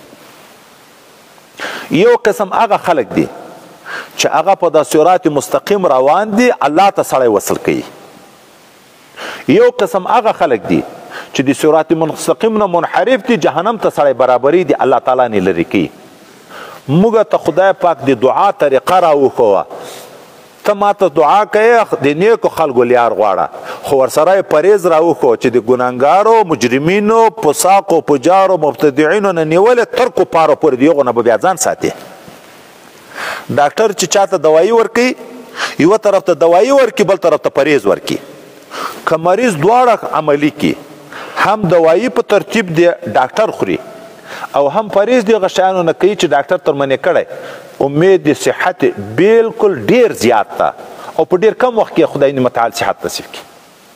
S1: یو قسم هغه خلک دي چې هغه په د صراط مستقیم روان دي، الله ته سړی وصل کوي. یو قسم هغه خلک دي چې د صراط مستقیم نه منحرف دي، جهنم ته سړی برابري دي، الله تعالی نه لري کوي. موږ ته خدای پاک د دعا طریقه راوښوه. ته ماته دعا کوې د نیکو خلکو لیار غواړه، خو ورسره یې پرهیز راوښوه چې د ګناهګارو، مجرمینو، فساقو، فجارو، مبتدعینو نه نیولې تر کفارو پورې د هغو نه به بیا ځان ساتي. ډاکټر چې چاته دوایي ورکوي، یوه طرف ته دوایي ورکوي، بل طرف ته پرهیز ورکوي. که مریض دواړه عملي کړي، هم دوایي په ترتیب د ډاکټر خوري او هم پرهیز د هغه شیانو نه کوي چې ډاکټر تر منې کړی، امید د صحت بالکل ډیر زیات ده او په ډیر کم وخت کې خدای متعال صحت نصیب کړي.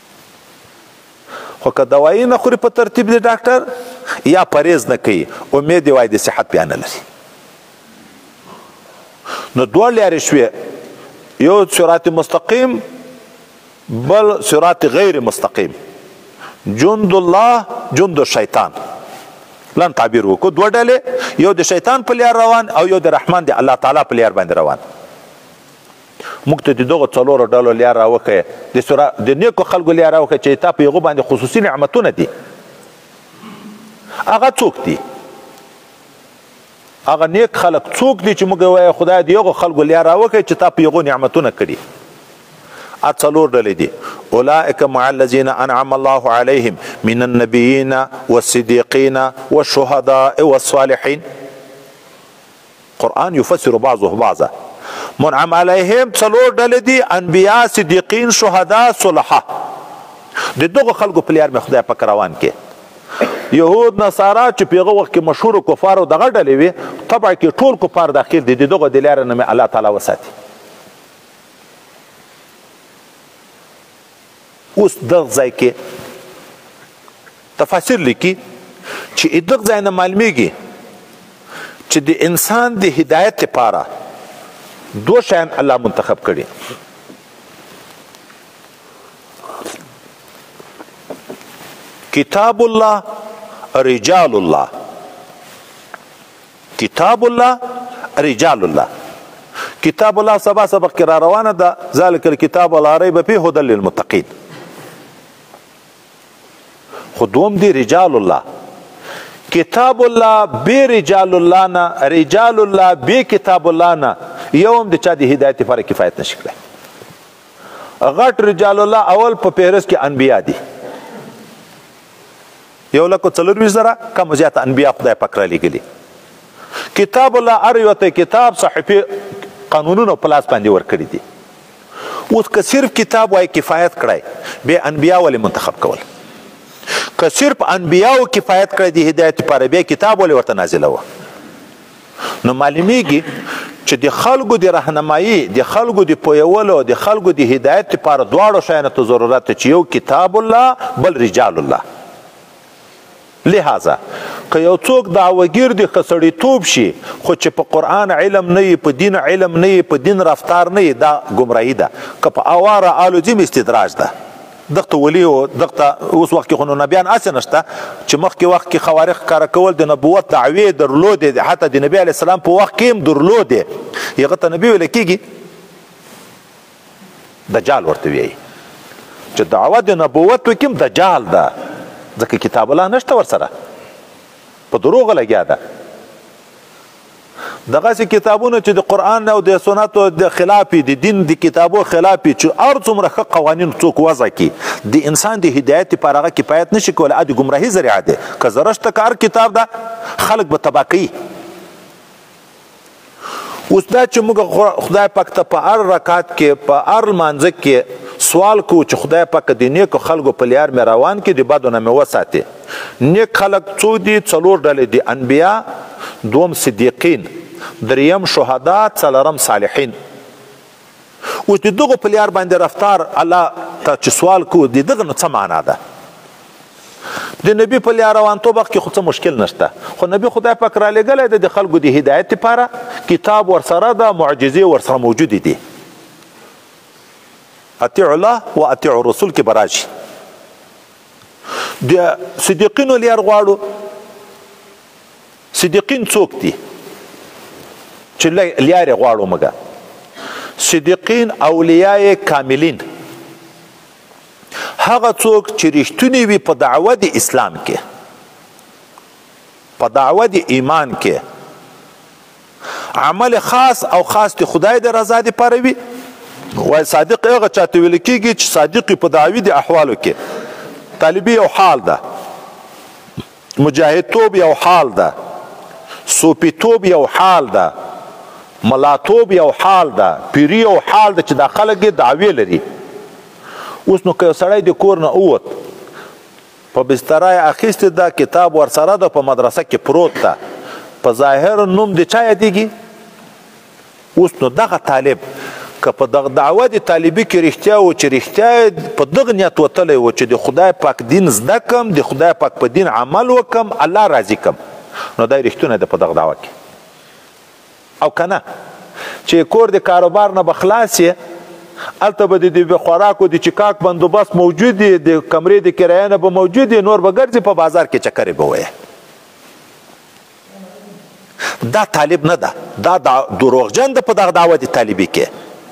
S1: خو که دوایي نه خوري په ترتیب د ډاکټر یا پرهیز نه کوي، امید یې وایي د صحت بیا نه لري. نو دوه لارې شوې، یو صراط مستقیم، بل صراط غیر مستقیم. جند الله، جند الشیطان. لن تعبیر وکړو دوه ډلې، یو د شیطان په لار روان او یو د رحمان د الله تعالی په لار باندې روان. موږ ته د دغو څلورو ډلو لار راوښیه، د نیکو خلکو لار راوښیه چې تا په هغو باندې خصوصي نعمتونه دي. هغه څوک دي؟ هغه نیک خلک څوک دي چې موږ وایو خدای د هغو خلکو لار راوښیه چې تا په هغو نعمتونه کړي؟ ا څلور ډلې دي. اولئک مع الذین انعم الله علیهم من النبیین والصدیقین والشهداء والصالحین. قرآن یفسر بعضه بعضا. منعم علیهم څلور ډلې دي، انبیا، صدیقین، شهدا، صلحا. د دغو خلکو په لار مې خدای پاک روان کې. یهود نصارا چې په هغه وخت کې مشهور کفارو دغه ډلې وي، طبع کې ټول کفار داخل دي، د دغو د لارې نه مې الله تعالی وساتي. اوس دغه ځای کې تفاسیر لیکي چې دغه ځای نه معلومیږي چې د انسان د هدایت لپاره دو شیان الله منتخب کړي. کتاب الله، رجال الله. کتاب الله، رجال الله. کتاب الله سبا سبق کې را روانه ده، ذلک الکتاب لا ریب فیه هدی للمتقین. خو دوم دی رجال الله. کتاب الله بی رجال الله نه، رجال الله بی کتاب الله نه، یو هم د چا د هدایت لپاره کفایت نشي کړی. غټ رجال الله اول په فهرست کې انبیا دي، یو لکو څلورویشت زره کم زیاته انبیا خدای پاک را لېږلي. کتاب الله هر یو ته کتاب، صحیفې، قانونونه په لاس باندې ورکړي دي. اوس که صرف کتاب وای کفایت کړی، بیا انبیا ولې منتخب کول؟ که صرف انبیاو کفایت کړی د هدایت لپاره، بیا کتاب ولې ورته نازلوه؟ نو معلومیږي چې د خلکو د رهنمایي، د خلکو د پویولو، د خلکو د هدایت لپاره دواړو شیانو ته ضرورت دی، چې یو کتاب الله، بل رجال الله. لہذا که یو څوک دعوګیر دی ښه سړیتوب شي، خو چې په قرآن علم نه وي، په دین علم نه وي، په دین رفتار نه وي، دا ګمراهي ده. که په اواره آلو ځیم استدراج ده. دغه ولی او دغه اوس وخت کې خو نبیان اسه نشته چې مخکې وخت کې خوارق کار کول د نبوت دعوی درلودې، حتی د نبی علی السلام په وخت کې هم درلودې. هغه ته نبی ویل کېږي دجال ورته وایي چې دعوه د نبوت وکړي دجال ده، ځکه کتاب الله نشته ورسره، په دروغ لګیا ده. دغسې کتابونه چې د قرآن او د سنتو د خلاف د دین د کتابو خلاف چې هر څومره ښه قوانین څوک وضع کړي، د انسان د هدایت لپاره هغه کفایت نشي کولی، د ګمراهي ذریعه دی. که زرشته که هر کتاب ده، خلک به تباه کوي. اوس دا چې موږ خدای پاک ته په هر رکعت کې، په هر لمانځه کې سوال کوو چې خدای پاک د نیکو خلکو په لار مې روان کړي، د بدو نه مې وساتې. نیک خلک څو دي؟ څلور ډلې دي. انبیا، دوم صدیقین، دریم شهدا، څلورم صالحین. اوس د دغو په لار باندې رفتار الله ته چې سوال کوو، د دغه نو څه معنا ده؟ د نبی په لار روانتوب وخت کې خو څه مشکل نشته، خو نبی خدای پاک را لېږلی دی د خلکو د هدایت لپاره، کتاب ورسره ده، معجزې ورسره موجودې دي. اطیعوا الله و اطیعوا الرسول کې به راشي. د صدیقینو لار غواړو، صدیقین څوک دي چې لیارې غواړو موږ؟ صدیقین اولیاء کاملین هغه څوک چې رښتونی وي په دعوه د اسلام کې، په دعوه د ایمان کې، عمل خاص او خاص د خدای د رضا دپاره وي. وایي صادق هغه چاته ویل کېږي چې صادق په دعوي د احوالو کې. طالبي یو حال ده، مجاهدتوب یو حال ده، صوفیتوب یو حال ده، ملاتوب یو حال ده، پیری یو حال ده چې دا خلک یې دعوې لري. اوس نو که یو سړی د کور نه ووت، په بستره یې اخیستې ده، کتاب ورسره ده، په مدرسه کې پروت ده، په ظاهر نوم د چا یادېږي؟ اوس نو دغه طالب که په دغه دعوه د طالبي کې رښتیا و چې رښتیا په دغه نیت وتلی و چې د خدای پاک دین زده کم، د خدای پاک په دین عمل وکم، الله راضي کم، نو دا رښتونه ده په دغه دعوه کې. او که نه چې کور د کاروبار نه به خلاص یې، هلته به د خوراکو د چکاک بندوبست موجود دی، د کمرې د کرایه نه به موجود دی، نور به ګرځي په بازار کې چکرې به وایې. دا طالب نه ده، دا دروغجن ده په دغه دعوه د طالبي کې.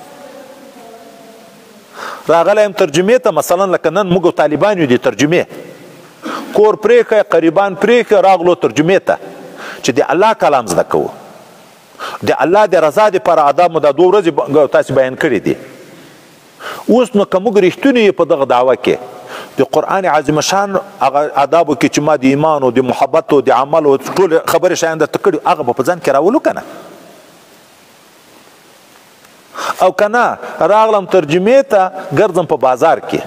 S1: راغلی یم ترجمې ته، مثلا لکه نن موږ طالبان یو د ترجمې، کور پرېښی، قریبان پرېښی، راغلو ترجمې ته چې د الله کلام زده کوو، د الله د رضا دپاره آداب مو دا دوه ورځې تاسې بیان کړي دي. اوس نو که موږ رښتونې یو په دغه دعوه کې د قرآن عظیم شان هغه آدابو کې چې ما د ایمان او د محبت او د عمل او ټول خبرې شیان درته کړي، هغه به په ځان کې راولو که نه؟ او که نه راغلم ترجمې ته، ګرځم په بازار کې،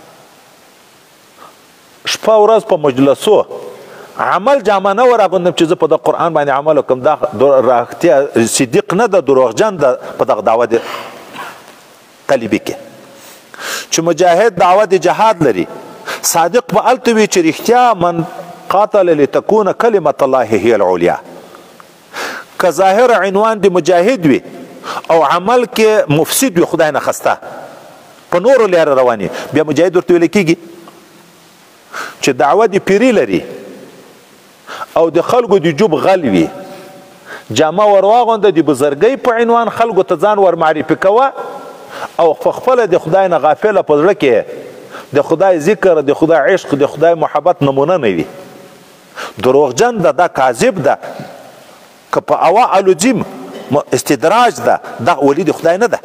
S1: شپه ورځ په مجلسو عمل جامه نه وراغوندم چې زه په دغه قرآن باندې عمل وکړم. دا راختیا صدیق نه ده، دروغجن ده په دغه دعوه د طالبي کې. چې مجاهد دعوه د جهاد لري، صادق به هلته وي چې رښتیا من قاتل لتكون کلمة الله هي العلیا. که ظاهر عنوان د مجاهد وي او عمل کې مفسد وي، خدای نه خسته په نورو لاره رواني، بیا مجاهد ورته ویل کېږي. چې دعوه د پیري لري او د خلکو د جوب غل وي، جامه ور واغونده، د بزرګۍ په عنوان خلکو ته ځان ور معرفي کوه، او خپله د خدای نه غافله په زړه کې د خدای ذکر، د خدای عشق، د خدای محبت نمونه نه وي. دروغجن ده، دا کاذب ده، که په اوا الوجیم استدراج ده، دا ولی د خدای نه ده.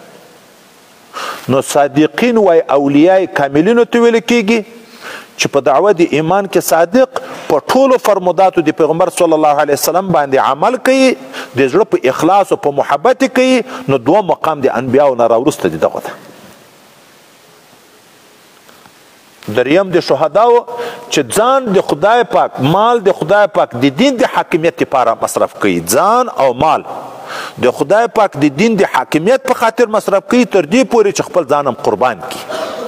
S1: نو صادقین وای اولیاء کاملینو ته ویل کېږي چې په دعوه د ایمان کې صادق په ټولو فرموداتو د پیغمبر صلی الله علیه وسلم باندې عمل کوي، د زړه په اخلاص او په محبت کوي. نو دوه مقام د انبیاو نه راوروسته دی دغه ده. دریم د شهداو چې ځان د خدای پاک، مال د خدای پاک د دین د حاکمیت لپاره مصرف کوي، ځان او مال د خدای پاک د دین د حاکمیت په خاطر مصرف کوي، تر دې پورې چې خپل ځانم قربان کړي.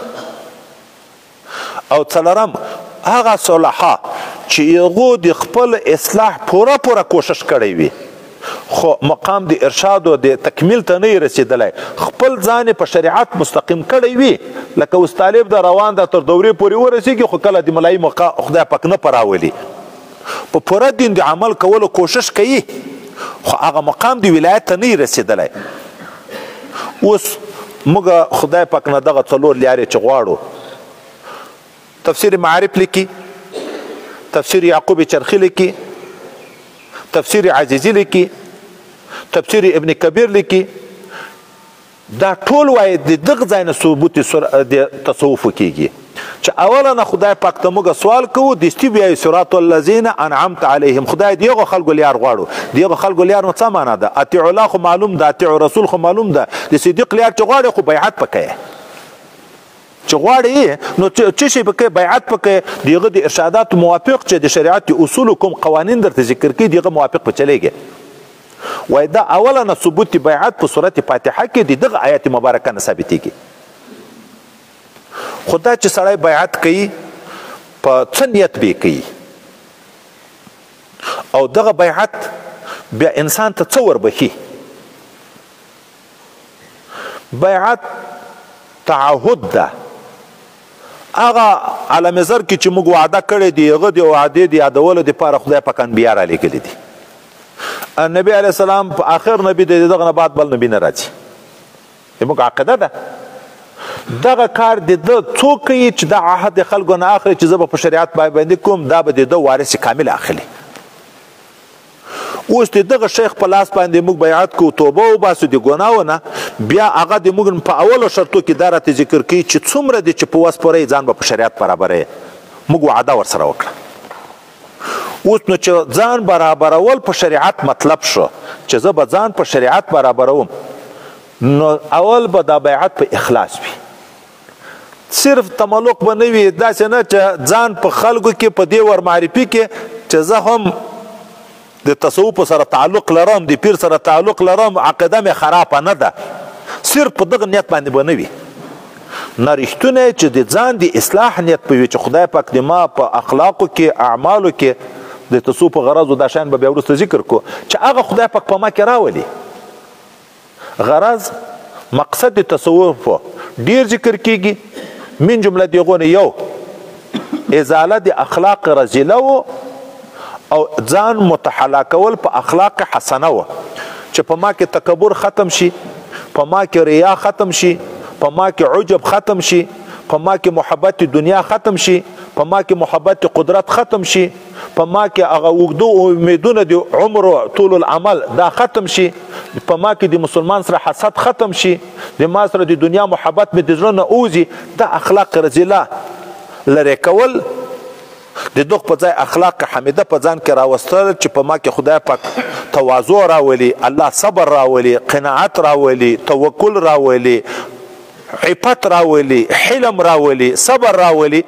S1: او څلورم هغه صلحا چې هغو د خپل اصلاح پوره پوره کوشش کړی وي، خو مقام د ارشاد او د تکمیل ته نه رسیدلی، خپل ځان په شریعت مستقیم کړی وي. لکه اوس طالب د روان ده، تر دورې پورې ورسېږي، خو کله د ملایي موقع خدای پاک نه پراولي، په پوره دین د عمل کولو کوشش کوي، خو هغه مقام د ولایت ته نه رسیدلی. اوس موږ خدای پاک نه دغه څلور لارې چې غواړو، تفسیر معارف لیکي، تفسیر یعقوب چرخی لیکي، تفسیر عزیزی لیکي، تفسیر ابن کبیر لیکي، دا ټول وایي د دغه ځای نه ثبوت د تصوف کېږي. چې اوله نه خدای پاک ته موږ سوال کوو، دستي وایي صراط الذین انعمت علیهم، خدای د هغو خلکو لیار غواړو. د هغو خلکو لیار نو څه معنا ده؟ اطیعوا الله خو معلوم ده، اطیعوا رسول خو معلوم ده، د صدیق لیار چې غواړي خو بیعت پکې چې غواړي نو څه شي پکې بیعت پکې، دغه د ارشادات موافق چې د شریعت اصول کوم قوانین درته ذکر کړي، دغه موافق په چلیږي. وای دا اوله نه ثبوت بیعت په سورت فاتحه کې دغه آیت مبارکه نه ثابتېږي. خدا چې سړی بیعت کوي په څه نیت به کوي، او دغه بیعت بیا انسان ته څه وربخي؟ بیعت تعهد ده، هغه عالم زر کې چې موږ وعده کړې دي هغه د وعدې د یادولو دپاره خدای پاک انبیا رالیږلي دي. نبی علیه السلام په آخر نبی دی، دغه نه بعد بل نبی نه راځي. زموږ عقیده ده دغه کار د ده څوک کوي چې دا عهد د خلکو نه اخلي چې زه به په شریعت باندې کوم، دا به د ده وارث کامل اخلي. اوس د دغه شیخ په لاس باندې موږ بیعت کوو، توبه وباسو د ګناهو نه، بیا هغه د موږ په اولو شرطو کې دا راته ذکر کوي چې څومره دی چې په وس پوره ځان به په شریعت برابروي. موږ وعده ورسره وکړه. اوس نو چې ځان برابرول په شریعت مطلب شو چې زه به ځان په شریعت برابروم، نو اول به دا بیعت په اخلاص وي. صرف تملق به نه وي، داسې نه چې ځان په خلکو کې په دې ور معرفي کې چې زه هم د تصوف سره تعلق لرم، د پیر سره تعلق لرم، عقیده مې خرابه نه ده. صرف په دغه نیت باندې به نه وي. نه رښتونه چې د ځان د اصلاح نیت په وي چې خدای پاک د ما په اخلاقو کې اعمالو کې د تصوف په غرضو دا شیان به بیا وروسته ذکر کو چې هغه خدای پاک په ما کې راولي. غرض مقصد د تصوف ډیر ذکر کیږي، من جمله دیغونه یو ازاله د اخلاق رذیله و او ځان متحلا کول په اخلاق حسنه و چې په ما کې تکبر ختم شي، په ما کې ریا ختم شي، په ما کې عجب ختم شي، په ما کې محبت دنیا ختم شي، په ما کې محبت قدرت ختم شي، په ما کې هغه اوږده امیدونه د عمر طول العمل دا ختم شي، په ما کې د مسلمان سره حسد ختم شي، د ما سره د دنیا محبت مې د زړه نه اوځي. دا اخلاق رذیله لرې کول د دغه په ځای اخلاق حمیده په ځان کې راوستل چې په ما کې خدای پاک تواضع راولي، الله صبر راولي، قناعت راولي، توکل راولي، عفت راولي، حلم راولي، صبر راولي.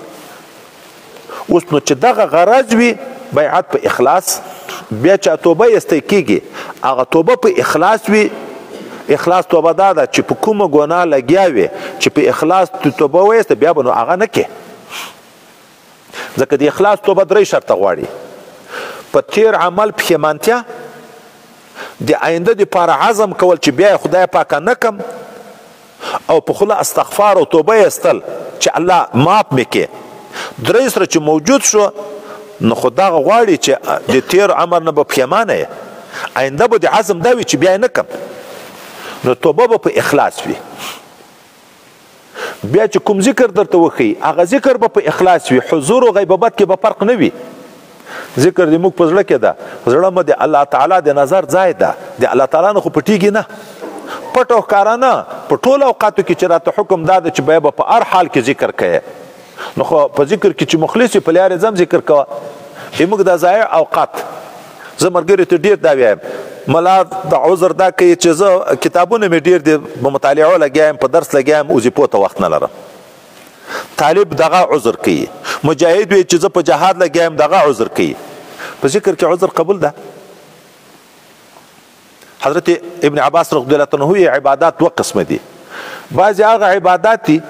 S1: اوس نو چې دغه غرض وي بیعت په اخلاص، بیا چې توبه ایستی کیږي هغه توبه په اخلاص وي. اخلاص توبه دا ده چې په کومه ګناه لګیا وي چې په اخلاص توبه وایسته بیا به نو هغه نه کې. ځکه د اخلاص توبه درې شرطه غواړي: په تیر عمل پښیمانتیا، د آینده دپاره عزم کول چې بیا خدای پاکه نه کم، او په خوله استغفار او توبه ایستل چې الله معاف مې کې. درې سره چې موجود شو نو خو دغه غواړي چې د تیر عمر نه به پښیمانه یې، آینده به د عزم دا وي چې بیا یې نه کم، نو توبه به په اخلاص وي. بیا چې کوم ذکر درته وښي هغه ذکر به په اخلاص وي. حضور او غیبت کې به فرق نه وي. ذکر د موږ په زړه کې ده، زړه مو د الله تعالی د نظر ځای ده، د الله تعالی نه خو پټیږي نه، پټ او ښکاره نه. په ټولو اوقاتو کې چې راته حکم دا ده چې بیا به په هر حال کې ذکر کوې، نو خو په ذکر کې چې مخلص وي په لارې ځم ذکر کوه. موږ دا ضایع اوقات، زه ملګري ته ډېر دا وایم، ملا د عذر دا کوي چې زه کتابونه مې ډېر دي په مطالعو لګیا یم، په درس لګیا یم، وظیفو ته وخت نه لرم. طالب دغه عذر کوي. مجاهد وي چې زه په جهاد لګیا یم، دغه عذر کوي. په ذکر کې عذر قبول ده. حضرت ابن عباس رضی الله عنه عبادات دوه قسمه دي. بعضې هغه عبادات دي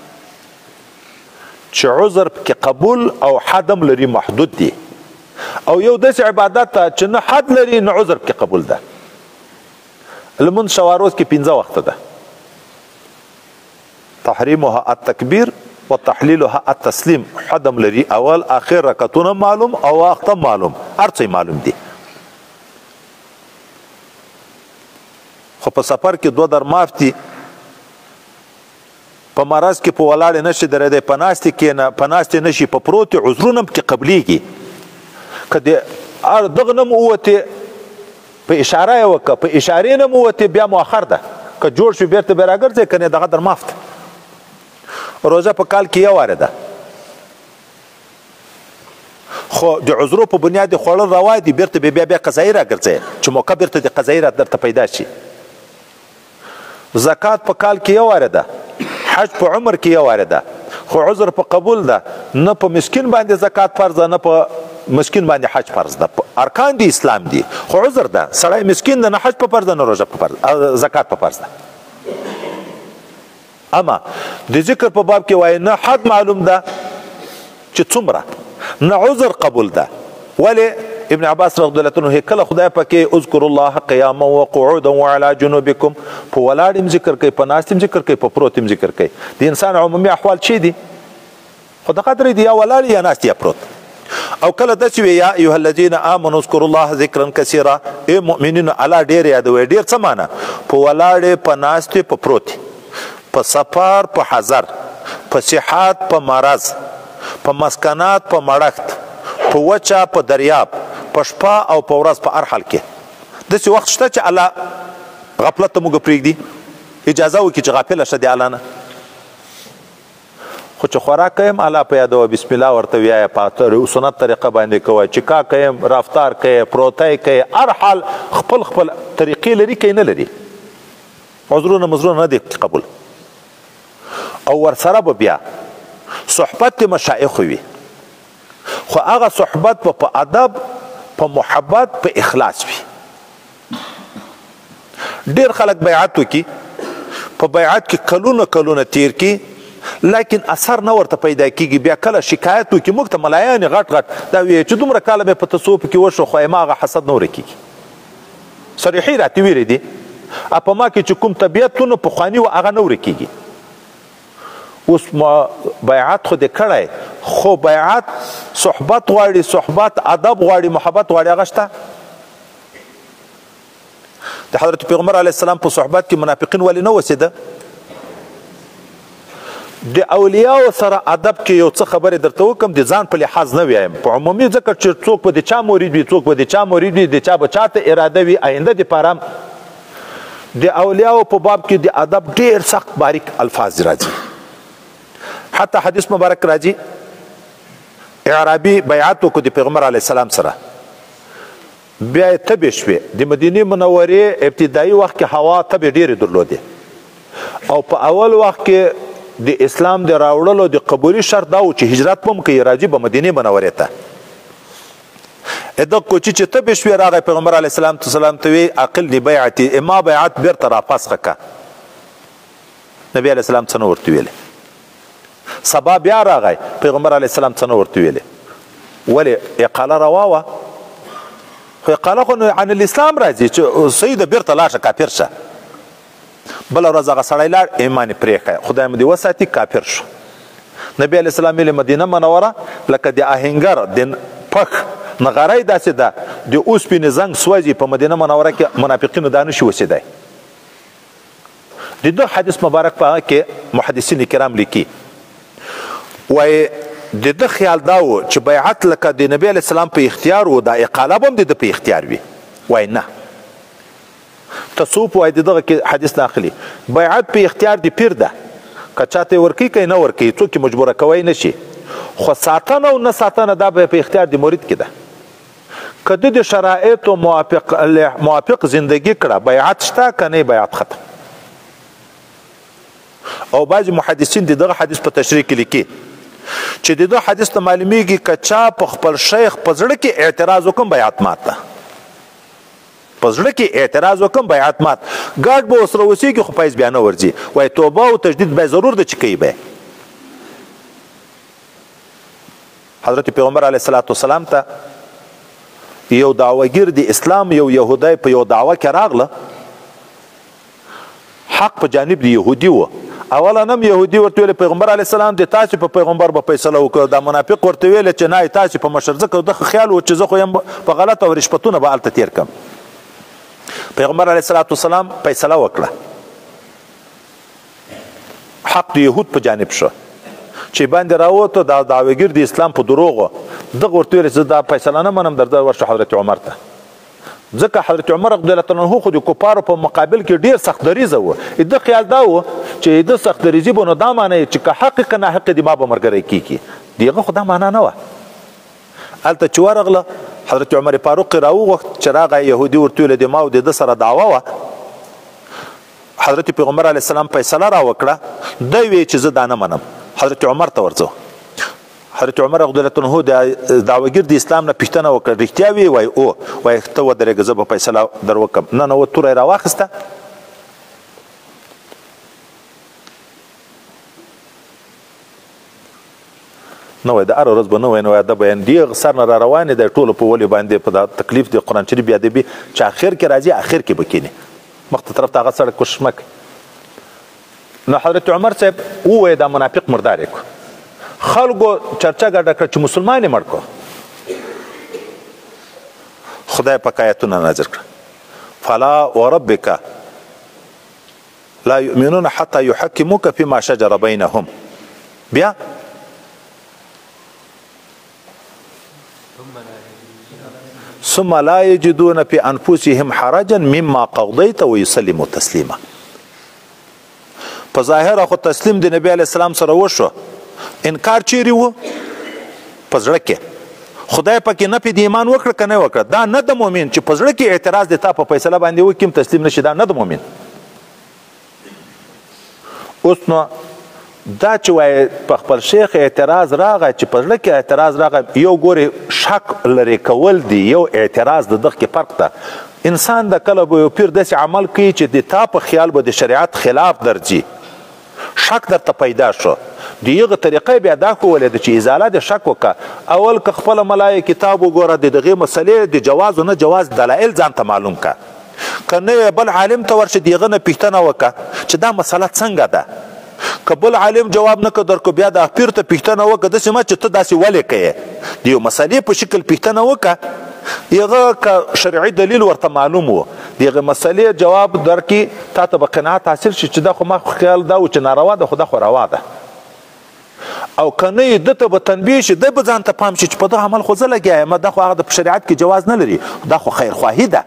S1: چې عذر کې قبول او حدم لري، محدود دي، او یو داسې عبادت ته چې نه حد لري نه عذر کې قبول ده. لمونځ شواروز کې پنځه وخته ده. تحریمها التکبیر و تحلیلها التسلیم. حدم لري، اول آخر رکعتونه معلوم او وخت معلوم، هر څه معلوم دي. خو په سفر کې دوه در معاف دي. په مرض کې په ولاړې نشي درېدی، په ناستې کښېنه، په ناستې نشي، په پروتې عذرونه پکې قبلیږي. که د دغه نه مو ووتې په اشاره یې وکړه، په اشارې نه مو ووتې بیا مؤخر ده، که جوړ شو بېرته بیا راګرځئ، که نه دغه در معاف ده. روزه په کال کې یو واره ده، خو د عذرو په بنیاد خوړل روا دي، بېرته بیا بیا قضایي راګرځئ چې موقع بېرته د قضایي درته پیدا شي. زکات په کال کې یو واره ده، حج په عمر کې یو واره ده، خو عذر په قبول ده. نه په مسکین باندې زکات فرض ده، نه په مسکین باندې حج فرض ده. ارکان دي اسلام دي، خو عذر ده. سړی مسکین ده، نه حج په فرض ده، نه روژه په فرض، زکات په فرض ده. اما د ذکر په باب کې وایي نه حد معلوم ده چې څومره، نه عذر قبول ده. ولې ابن عباس رضی الله عنه کله خدای پاکې اذکر الله قیاما وقعودا وعلى جنوبکم، په ولاړ ذکر کوي، په ناست ذکر کوي، په پروت ذکر کوي. د انسان عمومي احوال چی دي؟ خو دغه درې دي یا ولاړ یا ناست یا پروت. او کله داسې وي یا ایها الذین آمنوا اذکروا الله ذکرا کثیرا، ای مؤمنینو الله ډېر یادوئ. ډېر څه معنی؟ په ولاړې، په ناستې، په پروتې، په سفر، په حضر، په صحت، په مرض، په مسکنات، په مړښت، په وچه، په دریاب، په شپه او په ورځ، په هر حال کې. داسې وخت شته چې الله غفلت ته موږ پرېږدي؟ اجازه وکړي چې غافله شه د الله نه. خو چې خوراک کویم الله په یادوه، بسم الله ورته وایه، په سنت طریقه باندې کوه، چکا کویم، رفتار کوي، پروتی کوي، هر حال خپل خپل طریقې لري که نه لري. عذرونه مزرونه نه دی قبول. او ورسره به بیا صحبت د مشایخو وي، خو هغه صحبت به په ادب، په محبت، په اخلاص وي. ډېر خلک بیعت وکړي، په بیعت کې کلونه کلونه تیر کړي، لیکن اثر نه ورته پیدا کیږي. بیا کله شکایت وکړي موږ ته ملایان غټ غټ دا وایي چې دومره کاله مې په تصوف کې وشو خو ما هغه حسد نه ورکېږي. صریحي راته ویلي دي په ما کې چې کوم طبیعتونه پخواني و هغه نه ورکېږي. اوس ما بیعت خو دې کړی، خو بیعت صحبت غواړي، صحبت ادب غواړي، محبت غواړي، هغه شته؟ د حضرت پیغمبر علیه السلام په صحبت کې منافقین ولې نه وسېده؟ د اولیاء سره ادب کې یو څه خبرې درته وکم، د ځان په لحاظ نه وایم، په عمومي، ځکه چې څوک به د چا مرید وي، څوک به د چا مرید وي، د چا به چاته اراده وي آینده دپاره. د اولیاء په باب کې د ادب ډېر سخت باریک الفاظ راځي. حتی حدیث مبارک راځي اعرابي بیعت وکړو د پیغمبر علیه السلام سره، بیا یې تبې شوې. د مدینې منورې ابتدایي وخت کې هوا تبې ډېرې درلودې، او په اول وخت کې د اسلام د راوړلو د قبولي شرط دا و چې هجرت به هم کوي، راځي به مدینې منورې ته. دغه کوچي چې تبې شوې راغی پیغمبر علیه السلام ته وی عقلني بیعتي، ما بیعت بیرته راپسخه که. نبي علیه السلام څه نه ورته ویلې. سبا بیا راغی پیغمبر علیه السلام څه نه ورته ویلې. ولې؟ اقاله روا وه، خو اقاله خو عن الاسلام راځي چې سیده بیرته لاړ شه، کافر شه. بله ورځ هغه سړی لاړ، ایمان یې پرېښی، خدای مو دې وساتي، کافر شو. نبي علیه السلام ویلې مدینه منوره لکه د آهنګر د پخ نغری داسې ده، د اوسپنې زنګ سوځي، په مدینه منوره کې منافقینو دا نشي وسېدی. د ده حدیث مبارک په هغه کې محدثین کرام لیکي، وایي د ده خیال دا و چې بیعت لکه د نبي علیه السلام په اختیار و، دا اقاله به هم د ده په اختیار وي. وایي نه، تصوف وایي د دغه کې حدیث داخلي، بیعت په اختیار د پیر ده، که چاته یې ورکوي که یې نه ورکوي، څوک یې مجبوره کوی نه شي. خو ساتنه او نه ساتنه دا به په اختیار د مرید کې ده. که ده د شرایطو موافق موافق زندگی کړه، بیعت شته، که نه بیعت ختم. او بعضې محدثین د دغه حدیث په تشریح کې لیکي چې د ده حدیث ته معلومیږي که چا په خپل شیخ په زړه کې اعتراض وکړم بیعت مات ده. په زړه کې اعتراض وکړم بیعت مات، ګاډ به ورسره اوسېږي خو پیس بیا نه ورځي. وایي توبه او تجدید به ضرور ده چې کوي به. حضرت پیغمبر علیه الصلاة والسلام ته یو دعوهګیر د اسلام یو یهودی په یو دعوه کې راغله، حق په جانب د یهودي و. اولا نم یهودي ورته ویل پیغمبر علیه السلام د تاسې په پیغمبر به فیصله وکړه. دا منافق ورته ویل چې نه تاسې په مشر، ځکه دغه خیال و چې زه خو یم په غلط او رشوتونه به هلته تیر کړم. پیغمبر علیه الصلاة والسلام فیصله وکړه، حق د یهود په جانب شو. چې باندې راووته دا دعوهګیر د اسلام په دروغو، دغه ورته ویل چې دا فیصله نه منم، درځه ورشه حضرت عمر ته. ځکه حضرت عمر رضی الله عنه خو د کفارو په مقابل کې ډېر سخت دریځه و. د خیال دا و چې د سخت دریځي به نو دا معنی چې که حق که ناحق دي ما به ملګری کېږي. د هغه خو دا معنا نه وه. هلته چې ورغله حضرت عمر فاروق راوغوښت چې راغی یهودي ورته ویل د ما او د ده سره دعوه وه. حضرت پیغمبر علیه السلام فیصله راوکړه، دی ویې چې زه دا نه منم. حضرت عمر ته ورځو. حضرت عمر رضی الله عنه د دعوهګیر د اسلام نه پوښتنه وکړه، رښتیا وی؟ وایي او. وایي ته ودرېږه زه به فیصله در وکړم. نه نه توره یې راواخیسته، نه وایي د هره ورځ به نه وایي، نه وایي دا بیان دې سر نه را روانې دی ټولو په ولې باندې په دا تکلیف د قرآن شریف بیادبي چې اخر کې راځي اخر کې به کینې مخته طرف ته هغه سړک کوشش مه کوي. نو حضرت عمر صاحب ووایي دا منافق مردار یې کړو. خلکو چرچا ګډه کړه چې مسلمان یې مړ کړو. خدای پاک آیتونه نازل کړه فلا وربک لا یؤمنون حتی یحکموک فیما شجر بینهم. بیا ثم لا یجدون فی انفسهم حرجا مما قضیت ویسلموا تسلیما. په ظاهره خو تسلیم د نبی علیه السلام سره وشو، انکار چیرې و؟ په زړه کې. خدای پاکې نفي د ایمان وکړه که نه وکړه؟ دا نه د مؤمن چې په زړه کې اعتراض د تا په فیصله باندې وکړي تسلیم نشي، دا نه د مؤمن. اوس نو دا چې وایي په خپل شیخ اعتراض راغی، چې په زړه کې اعتراض راغی، یو ګورې شک لرې کول دی، یو اعتراض د دغه کې فرق ده. انسان د کله به یو پیر داسې عمل کوي چې د تا په خیال به د شریعت خلاف درځي، شک درته پیدا شو، د هغه طریقه بیا دا کولی ده چې ازاله د شک وکړه. اول که خپله ملای کتاب وګوره، د دغې مسلې د جواز و نه جواز دلایل ځان ته معلوم که که نه بل عالم ته ورشه، د هغه نه پوښتنه وکړه چې دا مسله څنګه ده. که بل عالم جواب نه که درکو، بیا د پیر ته پوښتنه وکړه، داسې مه چې ته داسې ولې کوې، د یو مسلې په شکل پوښتنه وکړه. هغه که شرعي دلیل ورته معلوم و، د هغې مسلې جواب درکړي، تا ته به قناعت حاصل شي چې دا خو ما خیال دا و چې ناروا ده، خو دا خو روا ده. او که نه یې ده ته به تنبیه شي، دی به ځان ته پام شي چې په دغه عمل خو زه لګیا یم، دا خو هغه د شریعت کې جواز نه لري، دا خو خیرخواهي ده.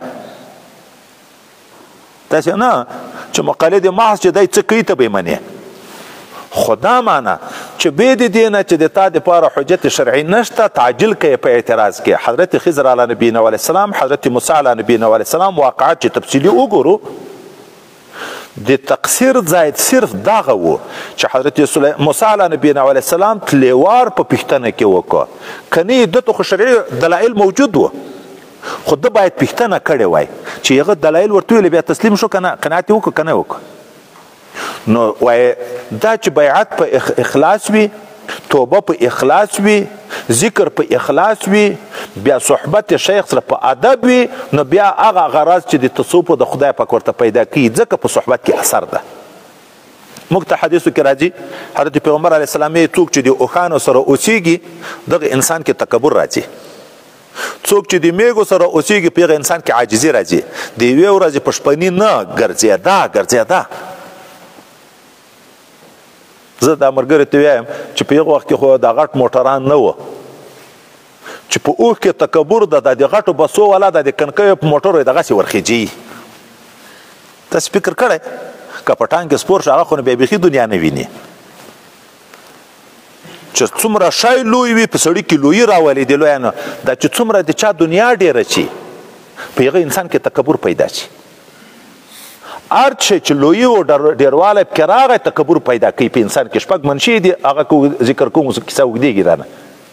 S1: داسې نه چې مقلد محض چې دی څه کوي ته به یې منې. خو دا معنی چې بې د دې نه چې د تا دپاره حجت شرعي نشته، تعجیل کوي په اعتراض کې. حضرت خضر علیه نبینا علیه السلام، حضرت موسی علیه نبینا علیه السلام واقعات چې تفصیلي وګورو، د تقصیر ځای صرف دغه و چې حضرت موسی علیه نبینا علیه السلام تلیوار په پوښتنه کې وکړه. که نه یې دته خو شرعي دلایل موجود و، خو ده باید پوښتنه کړې وای چې هغه دلایل ورته ویلې، بیا تسلیم شو که نه، قناعت یې وکړه که نه وکړه. نو وای دا چې بیعت په اخلاص وي، توبه په اخلاص وي، ذکر په اخلاص وي، بیا صحبت شیخ سره په ادب وي، نو بیا هغه غرض چې د تصوف د خدای پاک ورته پیدا کوي، ځکه په صحبت کې اثر ده. موږ ته حدیثو کې راځي، حضرت پیغمبر علیه السلام یې څوک چې د اوښانو سره اوسیږي دغه انسان کې تکبر راځي، څوک چې د میږو سره اوسیږي په هغه انسان کې عاجزي راځي. د یوې ورځې په شپني نه ګرځېده ګرځېده. زه دا ملګري ته وایم چې په هغه وخت کې خو د غټ موټران نه وو، چې په اوښ کې تکبر ده، د غټو بسو والا د کنکیو په موټرو یې دغسې ورخیجي. تاسې فکر کړی که په ټانک کې سپور شو، هغه خو نو بیا بیخي دنیا نه ویني. چې څومره شی لوی وي په سړي کې لویي راولي د لویانو، دا چې څومره د چا دنیا ډېره شي په هغه انسان کې تکبر پیدا شي. هر شی چې لویي او ډېروالی پکې راغی تکبر پیدا کوي په انسان کې. شپږ منشي دي، هغه ذکر کوم، کیسه اوږدېږي رانه.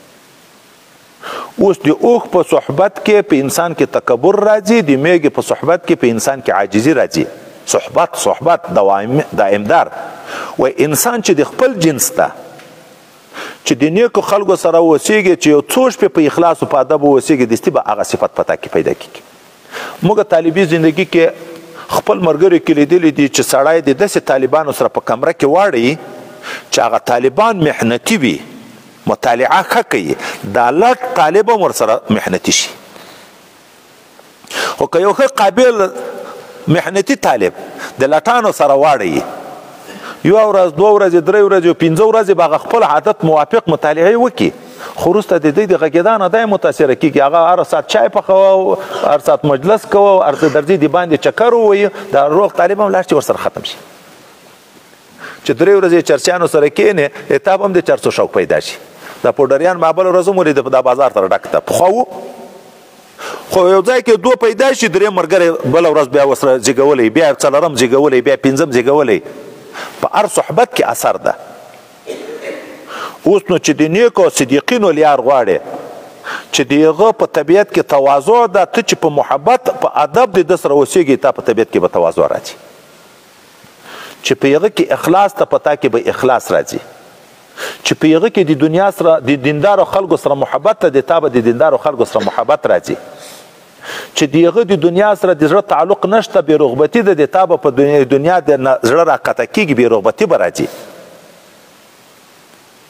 S1: اوس د اوښ په صحبت کې په انسان کې تکبر راځي، د میږې په صحبت کې په انسان کې عاجزي راځي. صحبت صحبت دائمدار. وای انسان چې د خپل جنس ته چې د نیکو خلکو سره اوسیږي، چې یو څو شپې په اخلاص او په ادب اوسیږي، دستي به هغه صفت پتا کې پیدا کېږي. موږ طالبي زندگی کې خپل ملګري کې لیدلی دي چې سړی د داسې طالبانو سره په کمره کې واړي چې هغه طالبان محنتي وي، مطالعه ښه کوي، دا لټ طالب هم ورسره محنتي شي. خو که یو ښه قابل محنتي طالب د لټانو سره واړي، یو ورځ دوه ورځې درې ورځې او پنځه ورځې به هغه خپل عادت موافق مطالعه وکړي، خو وروسته د دوی د غږېدا نه دی متاثره کېږي. هغه هر ساعت چای پخوه، هر ساعت مجلس کوه، هر څه درځي د باندې چکر ووایي، دا روغ طالب هم لاړ چې ورسره ختم شي. چې درې ورځې چرسیانو سره کښېنې، اتاب هم د چرسو شوق پیدا شي. دا پوډریان ما بله ورځ هم ولیده دا بازار سره ډک ده، پخوا و، خو یو ځای کې دوه پیدا شي، درې ملګری بله ورځ بیا ورسره زیږولی، بیا څلورم زیږولی، بیا پنځم زیږولی. په هر صحبت کې اثر ده. اوس نو چې د نیکو صدیقینو لیار غواړې چې د هغه په طبیعت کې تواضع ده، ته چې په محبت په ادب د ده سره اوسېږي، تا په طبیعت کې به تواضع راځي. چې په هغه کې اخلاص ته په تا کې به اخلاص راځي. چې په هغه کې د دنیا سره د دیندارو خلکو سره محبت ته د تا به د دیندارو خلکو سره محبت راځي. چې د هغه د دنیا سره د زړه تعلق نشته، بې رغبتي ده، د تا به په دنیا د زړه راقطع کېږي، بې رغبتي به راځي.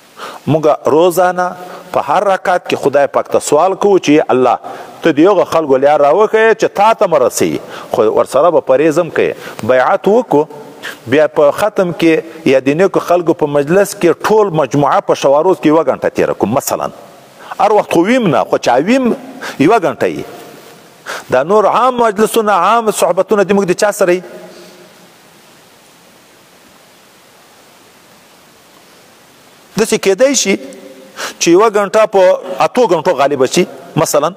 S1: موږ روزانه په هر رکعت کې خدای پاک ته سوال کوو چې الله ته د هغو خلکو لار راوښیې چې تا ته م رسوي، خو ورسره به پرهیز هم کوې. بیعت وکړو، بیا په ختم کې یا د نیکو خلکو په مجلس کې ټول مجموعه په شواروز کې یوه ګنټه تېره کړو مثلا. هر وخت خو ویم نه، خو چې ویم یوه ګنټه یي. دا نور عام مجلسونه عام صحبتونه د موږ د چا سره یي؟ داسې کیدی شي چې یوه ګنټه په اتو ګنټو غالبه شي مثلا.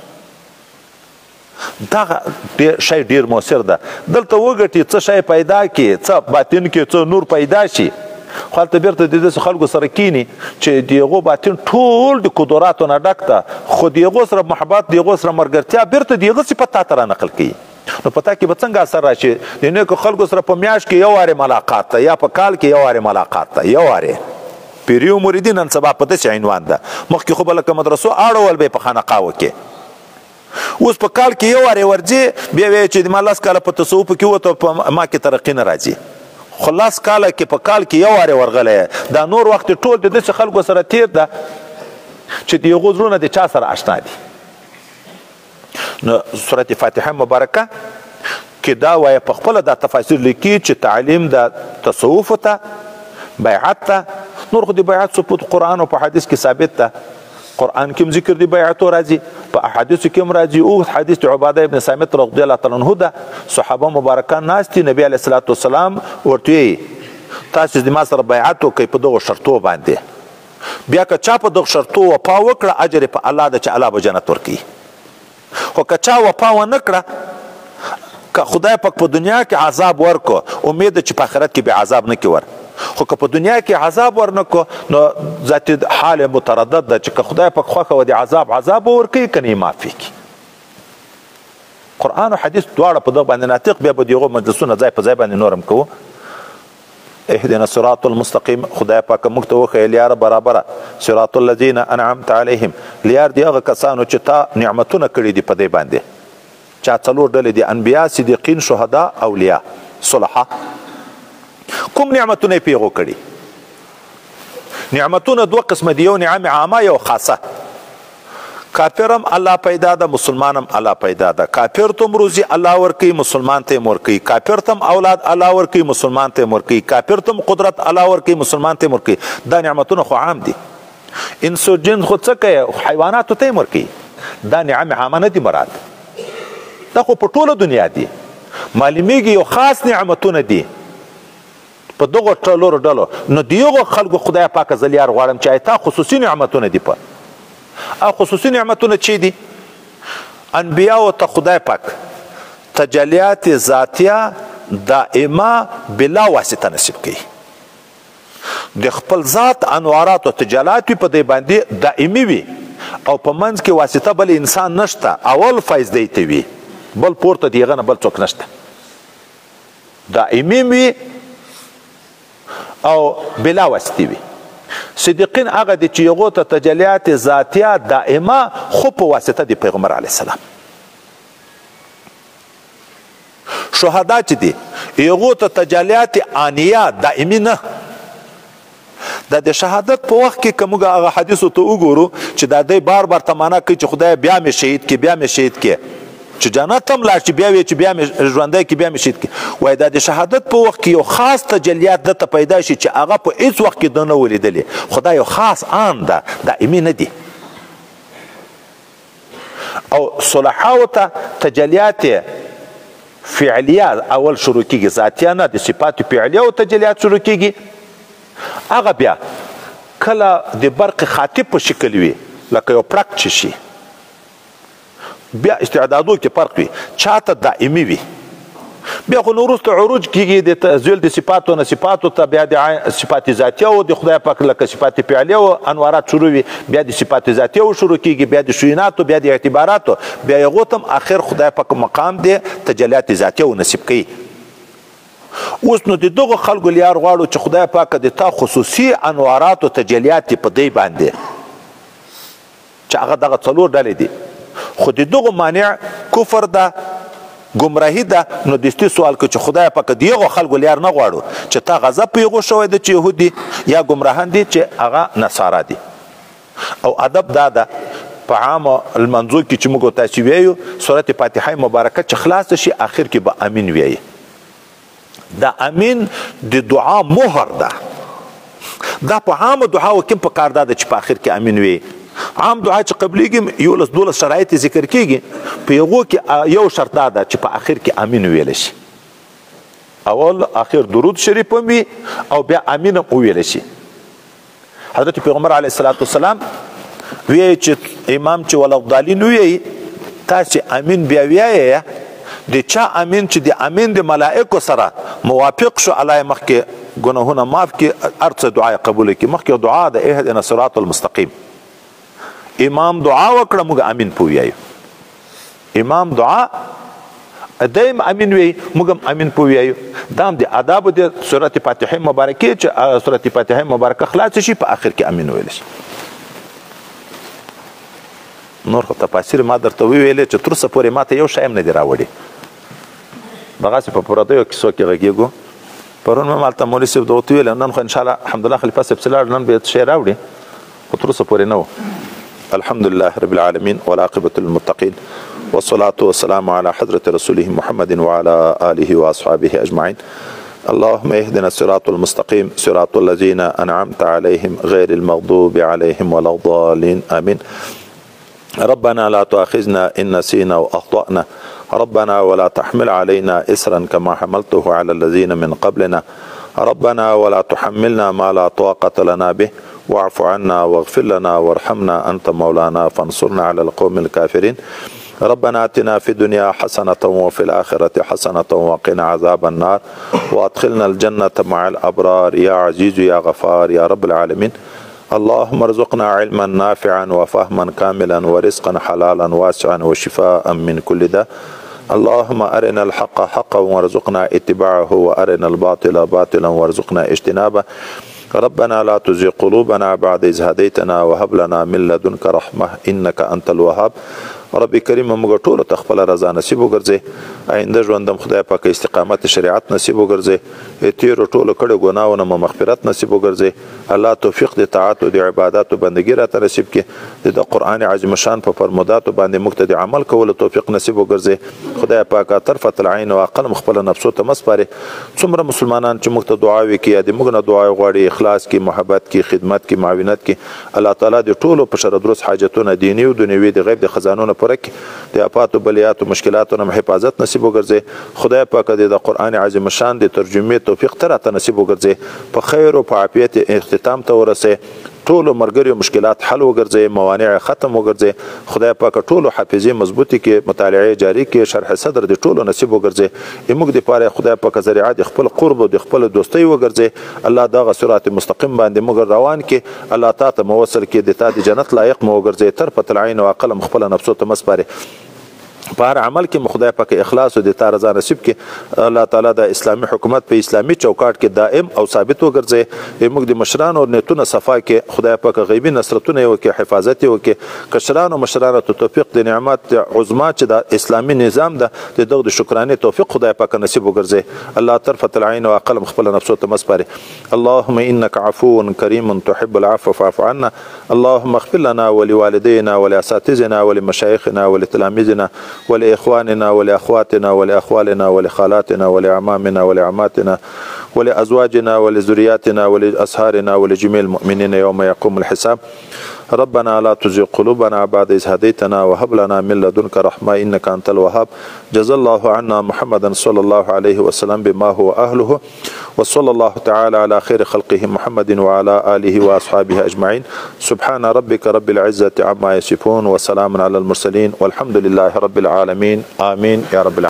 S1: دغه شی ډېر مؤثر ده. دلته وګټي څه شی پیدا کړي، څه باطن کې څه نور پیدا شي، خو هلته بیرته د داسې خلکو سره کیني چې د هغو باطن ټول د قدراتو نه ډک ده، خو د هغو سره محبت، د هغو سره ملګرتیا بیرته د هغه صفت تا ته رانقل کوي. نو په تا کې به څنګه اثر راشي؟ د نیکو خلکو سره په میاشت کې یو وارې ملاقات ته یا په کال کې یو وارې ملاقات ته، یو وارې پیریو مریدي نن سبا په داسې عنوان ده. مخکې خو به لکه مدرسو اړول به یې په خانقاوو کې، اوس په کال کې یو وارې ورځي، بیا وایي چې ما لس کاله په تصوفو کې وته په ما کې ترقي نه راځي. خو لس کاله کې په کال کې یو وارې ورغلی، دا نور وخت ټول د داسې خلکو سره تیر ده چې د هغو زړونه د چا سره اشنا دي. نو سورت فاتحه مبارکه کې دا وایي په خپله دا تفاسیر لیکي چې تعلیم د تصوفو ته، بیعت ته. نور خو د بیعت ثبوت قرآن او په حدیث کې ثابت ده. قرآن کې هم ذکر د بیعتو راځي، په احادیثو کې هم راځي. او حدیث د عباده ابن صامت رضی الله تعالی عنه ده. صحابه مبارکان ناست دي، نبی علیه الصلاة والسلام ورته وایي تاسو د ما سره بیعت وکړئ په دغو شرطو باندې. بیا که چا په دغو شرطو وفا وکړه اجر په الله ده چې الله به جنت ورکوي. خو که چا وفا ونه کړه، که خدای پاک په دنیا کې عذاب ورکړو، امید ده چې په آخرت کې به عذاب نه کوي ور. خو که په دنیا کې عذاب ورنکو نو ذاتي حال متردد ده چې که خدای پاک خوښه و د عذاب عذاب به ورکوي که نه یې معافي کړي. قرآن او حدیث دواړه په دغه باندې ناطق. بیا به د هغو مجلسونه ځای په ځای باندې نور هم کوو. اهدنا الصراط المستقیم، خدای پاک موږ ته وښیه لاره برابره. صراط الذین انعمت علیهم، لار د هغه کسانو چې تا نعمتونه کړي دي په دې باندې. چا څلور ډلې دي: انبیا، صدیقین، شهدا، اولیا، صلحا. کوم نعمتونه یې پیغو کړي؟ نعمتونه دوه قسمه دي، یو نعم عامه، یو خاصه. کافر هم الله پیدا ده، مسلمان هم الله پیدا ده. کافر ته روزي الله ورکوي، مسلمان ته ورکوي. کافر ته اولاد الله ورکوي، مسلمان ته ورکوي. کافر ته قدرت الله ورکوي، مسلمان ته ورکوي. دا نعمتونه خو عام دي. انس او جن خو څه کوي؟ حیواناتو ته ورکوي. دا نعم عامه نه دي مراد، دا خو په ټوله دنیا دي. معلومیږي یو خاص نعمتونه دي په دغو ټولو ډلو. نو د یغو خلکو خدای پاکه زه لیار غواړم چې ایتا خصوصي نعمتونه دي. په او خصوصي نعمتونه چی دي؟ انبیاء ته خدای پاک تجلیات ذاتیه دائمه بلا واسطه نصیب کوي. د خپل ذات انوارات او تجلیات په دې باندې دائمي وي، او په منځ کې واسطه بل انسان نشته. اول فیض دی ته وي، بل پورته دیغه نه بل څوک نشته. دائمي وي او بلا واسطه وي. صدیقین هغه دي چې هغو ته تجلیات ذاتیه دائمه خو په واسطه د پیغمبر علیه السلام. شهدا چې دي هغو ته تجلیات آنیه دائمي نه. دا د شهادت په وخت کې که موږ هغه حدیثو ته وګورو چې دا دی بار بار تمنا کوي چې خدای بیا مې شهید کې، بیا مې شهید کې، چې جنت هم لاړ شي، بیا وایي چې بیا مې ژوندی کې، بیا مې شهید کې. وایي دا د شهادت په وخت کې یو خاص تجلیات دته پیدا شي چې هغه په هېڅ وخت کې ده نه ولیدلې. خدای یو خاص آن ده، دائمي نه دي. او صلحاو ته تجلیات فعلیه اول شروع کېږي، ذاتیه نه، د صفات فعلیه او تجلیات شروع کېږي. هغه بیا کله د برق خاطب په شکل وي، لکه یو پړک چې شي، بیا استعدادو کې فرق وي، چاته دائمي وي. بیا خو نو وروسته عروج کېږي د تزویل د صفاتو نه صفاتو ته، بیا د صفات ذاتیه او د خدای پاک لکه صفات فعلیه او انوارات شروع وي، بیا د صفات ذاتیه او شروع کېږي، بیا د شویناتو، بیا د اعتباراتو، بیا هغو ته هم آخر خدای پاک مقام دی تجلیات ذاتیه او نصیب کوي. اوس نو د دغو خلکو لیار غواړو چې خدای پاک د تا خصوصي انوارات او تجلیات په دی باندې چې هغه دغه څلور ډلې دي. خو د دغو مانع کفر ده، گمراهی ده، نو دستی سوال که چې خدای پاک دیغه خلکو لیار نه غواړو چې تا غضب پیغو شوی د چې يهودي یا گمراهان دي چې هغه نصارا دي. او ادب دا ده په عام المنظور کې چې موږ تاسو ویو سورته فاتحه مبارکه چې خلاص شي اخر کې به امین ویي. دا امین د دعا مهر ده. دا په عام دعاو کې په کار ده چې په اخر کې امین ویي. عام دعا چې قبليږي یو لس دولس شرایط ذکر کیږي، په یو کې یو شرط ده چې په اخر کې امین ویل شي. اول اخر درود شریف وي او بیا امین ویل شي. حضرت پیغمبر علیه الصلاۃ والسلام وی چې امام چې ولضالین وی تاسو امین بیا ویایه د چا امین چې د امین د ملائکه سره موافق شو الله مخکې ګناهونه معاف کې ارڅ دعا قبول کې مخکې دعا د اهدنا الصراط المستقیم. امام دعا وکړه موږ امین پویایو. امام دعا دایم امین وی موږ امین پویایو. دا د آداب د سورته فاتحه مبارکه چې سورته فاتحه مبارکه خلاص شي په اخر کې امین ویل شي. نور خو تفاسیر ما درته ویلې چې تر څه پورې ماته یو شی هم نه دی راوړی. دغسې په پردیو کیسو کې غږېږو. پرون مې مالته مولوي صاحب ته ورته ویل نن خو انشاءالله الحمدلله خلیفه صاحب چې لاړ نن به شی راوړي خو تر اوسه پورې نه و. الحمد لله رب العالمين والعاقبة للمتقين والصلاة والسلام على حضرة رسوله محمد وعلى آله وأصحابه أجمعين. اللهم اهدنا الصراط المستقيم صراط الذين أنعمت عليهم غير المغضوب عليهم ولا الضالين آمين. ربنا لا تؤاخذنا إن نسينا وأخطأنا ربنا ولا تحمل علينا إسرا كما حملته على الذين من قبلنا ربنا ولا تحملنا ما لا طاقة لنا به واعف عنا واغفر لنا وارحمنا أنت مولانا فانصرنا على القوم الكافرين. ربنا آتنا في الدنيا حسنة وفي الآخرة حسنة وقنا عذاب النار وأدخلنا الجنة مع الأبرار يا عزيز يا غفار يا رب العالمين. اللهم ارزقنا علما نافعا وفهما كاملا ورزقا حلالا واسعا وشفاء من كل داء. اللهم أرنا الحق حقا وارزقنا اتباعه وأرنا الباطل باطلا وارزقنا اجتنابه. ربنا لا تزغ قلوبنا بعد إذ هديتنا وهب لنا من لدنك رحمة إنك أنت الوهاب. رب کریم موږ ټول ته خپل رضا نصیب وګرځي. آینده ژوندم خدای پاک استقامت شریعت نصیب وګرځي. تیر ټول کړه ګناونه مو مغفرت نصیب وګرځي. الله توفیق د طاعت او د عبادت او بندګی را ته نصیب کړي. د قرآن عظیم شان په فرموداتو باندې موږ ته د عمل کولو توفیق نصیب وګرځي. خدای پاک طرفت العین او عقل خپل نفسو ته مسپاره. څومره مسلمانان چې موږ ته دعاوي کوي د موږ نه دعا غواړي اخلاص کی محبت کی خدمت کی معاونت کی الله تعالی د ټولو په شر درست حاجتونه دینی او دنیوي د غیب د خزانونو پوره کړي. د آفاتو بلیاتو مشکلاتو نه حفاظت نصیب وګرځي. خدای پاک دې د قرآن عظیم شان د ترجمې توفیق تر ته نصیب وګرځي. په خیر او په عافیت اختتام ته ورسه. ټولو مرګري مشکلات حل وګرځي. موانع ختم وګرځي. خدای پاک ټولو حافظي مضبوطي کې مطالعه جاری کې شرح صدر د ټولو نصیب وګرځي. موږ د پاره خدای پاک ذریعہ د خپل قرب او د خپل دوستۍ وګرځي. الله دغه صراط مستقیم باندې موږ روان کې الله تعالی ته موصل کې د تا د جنت لایق مو وګرځي. طرفت العین او قلم خپل نفسو ته مسپاره. په هر عمل کې خدای پاک اخلاص او د تا رضا نصیب کې الله تعالی د اسلامي حکومت په اسلامي چوکاټ کې دائم او ثابت وګرځي. موږ د مشران او نیتونه صفا کې خدای پاک غیبی نصرتونه وکي حفاظت وکي. کشران او مشران ته توفیق د نعمت عظما چې د اسلامي نظام ده د دغه د شکرانه توفیق خدای پاک نصیب وګرځي. الله طرفت العين وقلم خپل نفسو ته مسپاره. اللهم انك عفو كريم تحب العفو فاعف عنا. اللهم اغفر لنا ولوالدينا ولاساتذتنا ولمشايخنا ولتلاميذنا ولإخواننا ولأخواتنا ولأخوالنا ولخالاتنا ولأعمامنا ولعماتنا ولأزواجنا ولذرياتنا ولأصهارنا ولجميع المؤمنين يوم يقوم الحساب. ربنا لا تزغ قلوبنا بعد إذ هديتنا وهب لنا من لدنك رحمة إنك أنت الوهاب. جزا الله عنا محمدا صلى الله عليه وسلم بما هو أهله وصلى الله تعالى على خير خلقه محمد وعلى آله وأصحابه أجمعين. سبحان ربك رب العزة عما يصفون وسلام على المرسلين والحمد لله رب العالمين. آمين يا رب العالمين.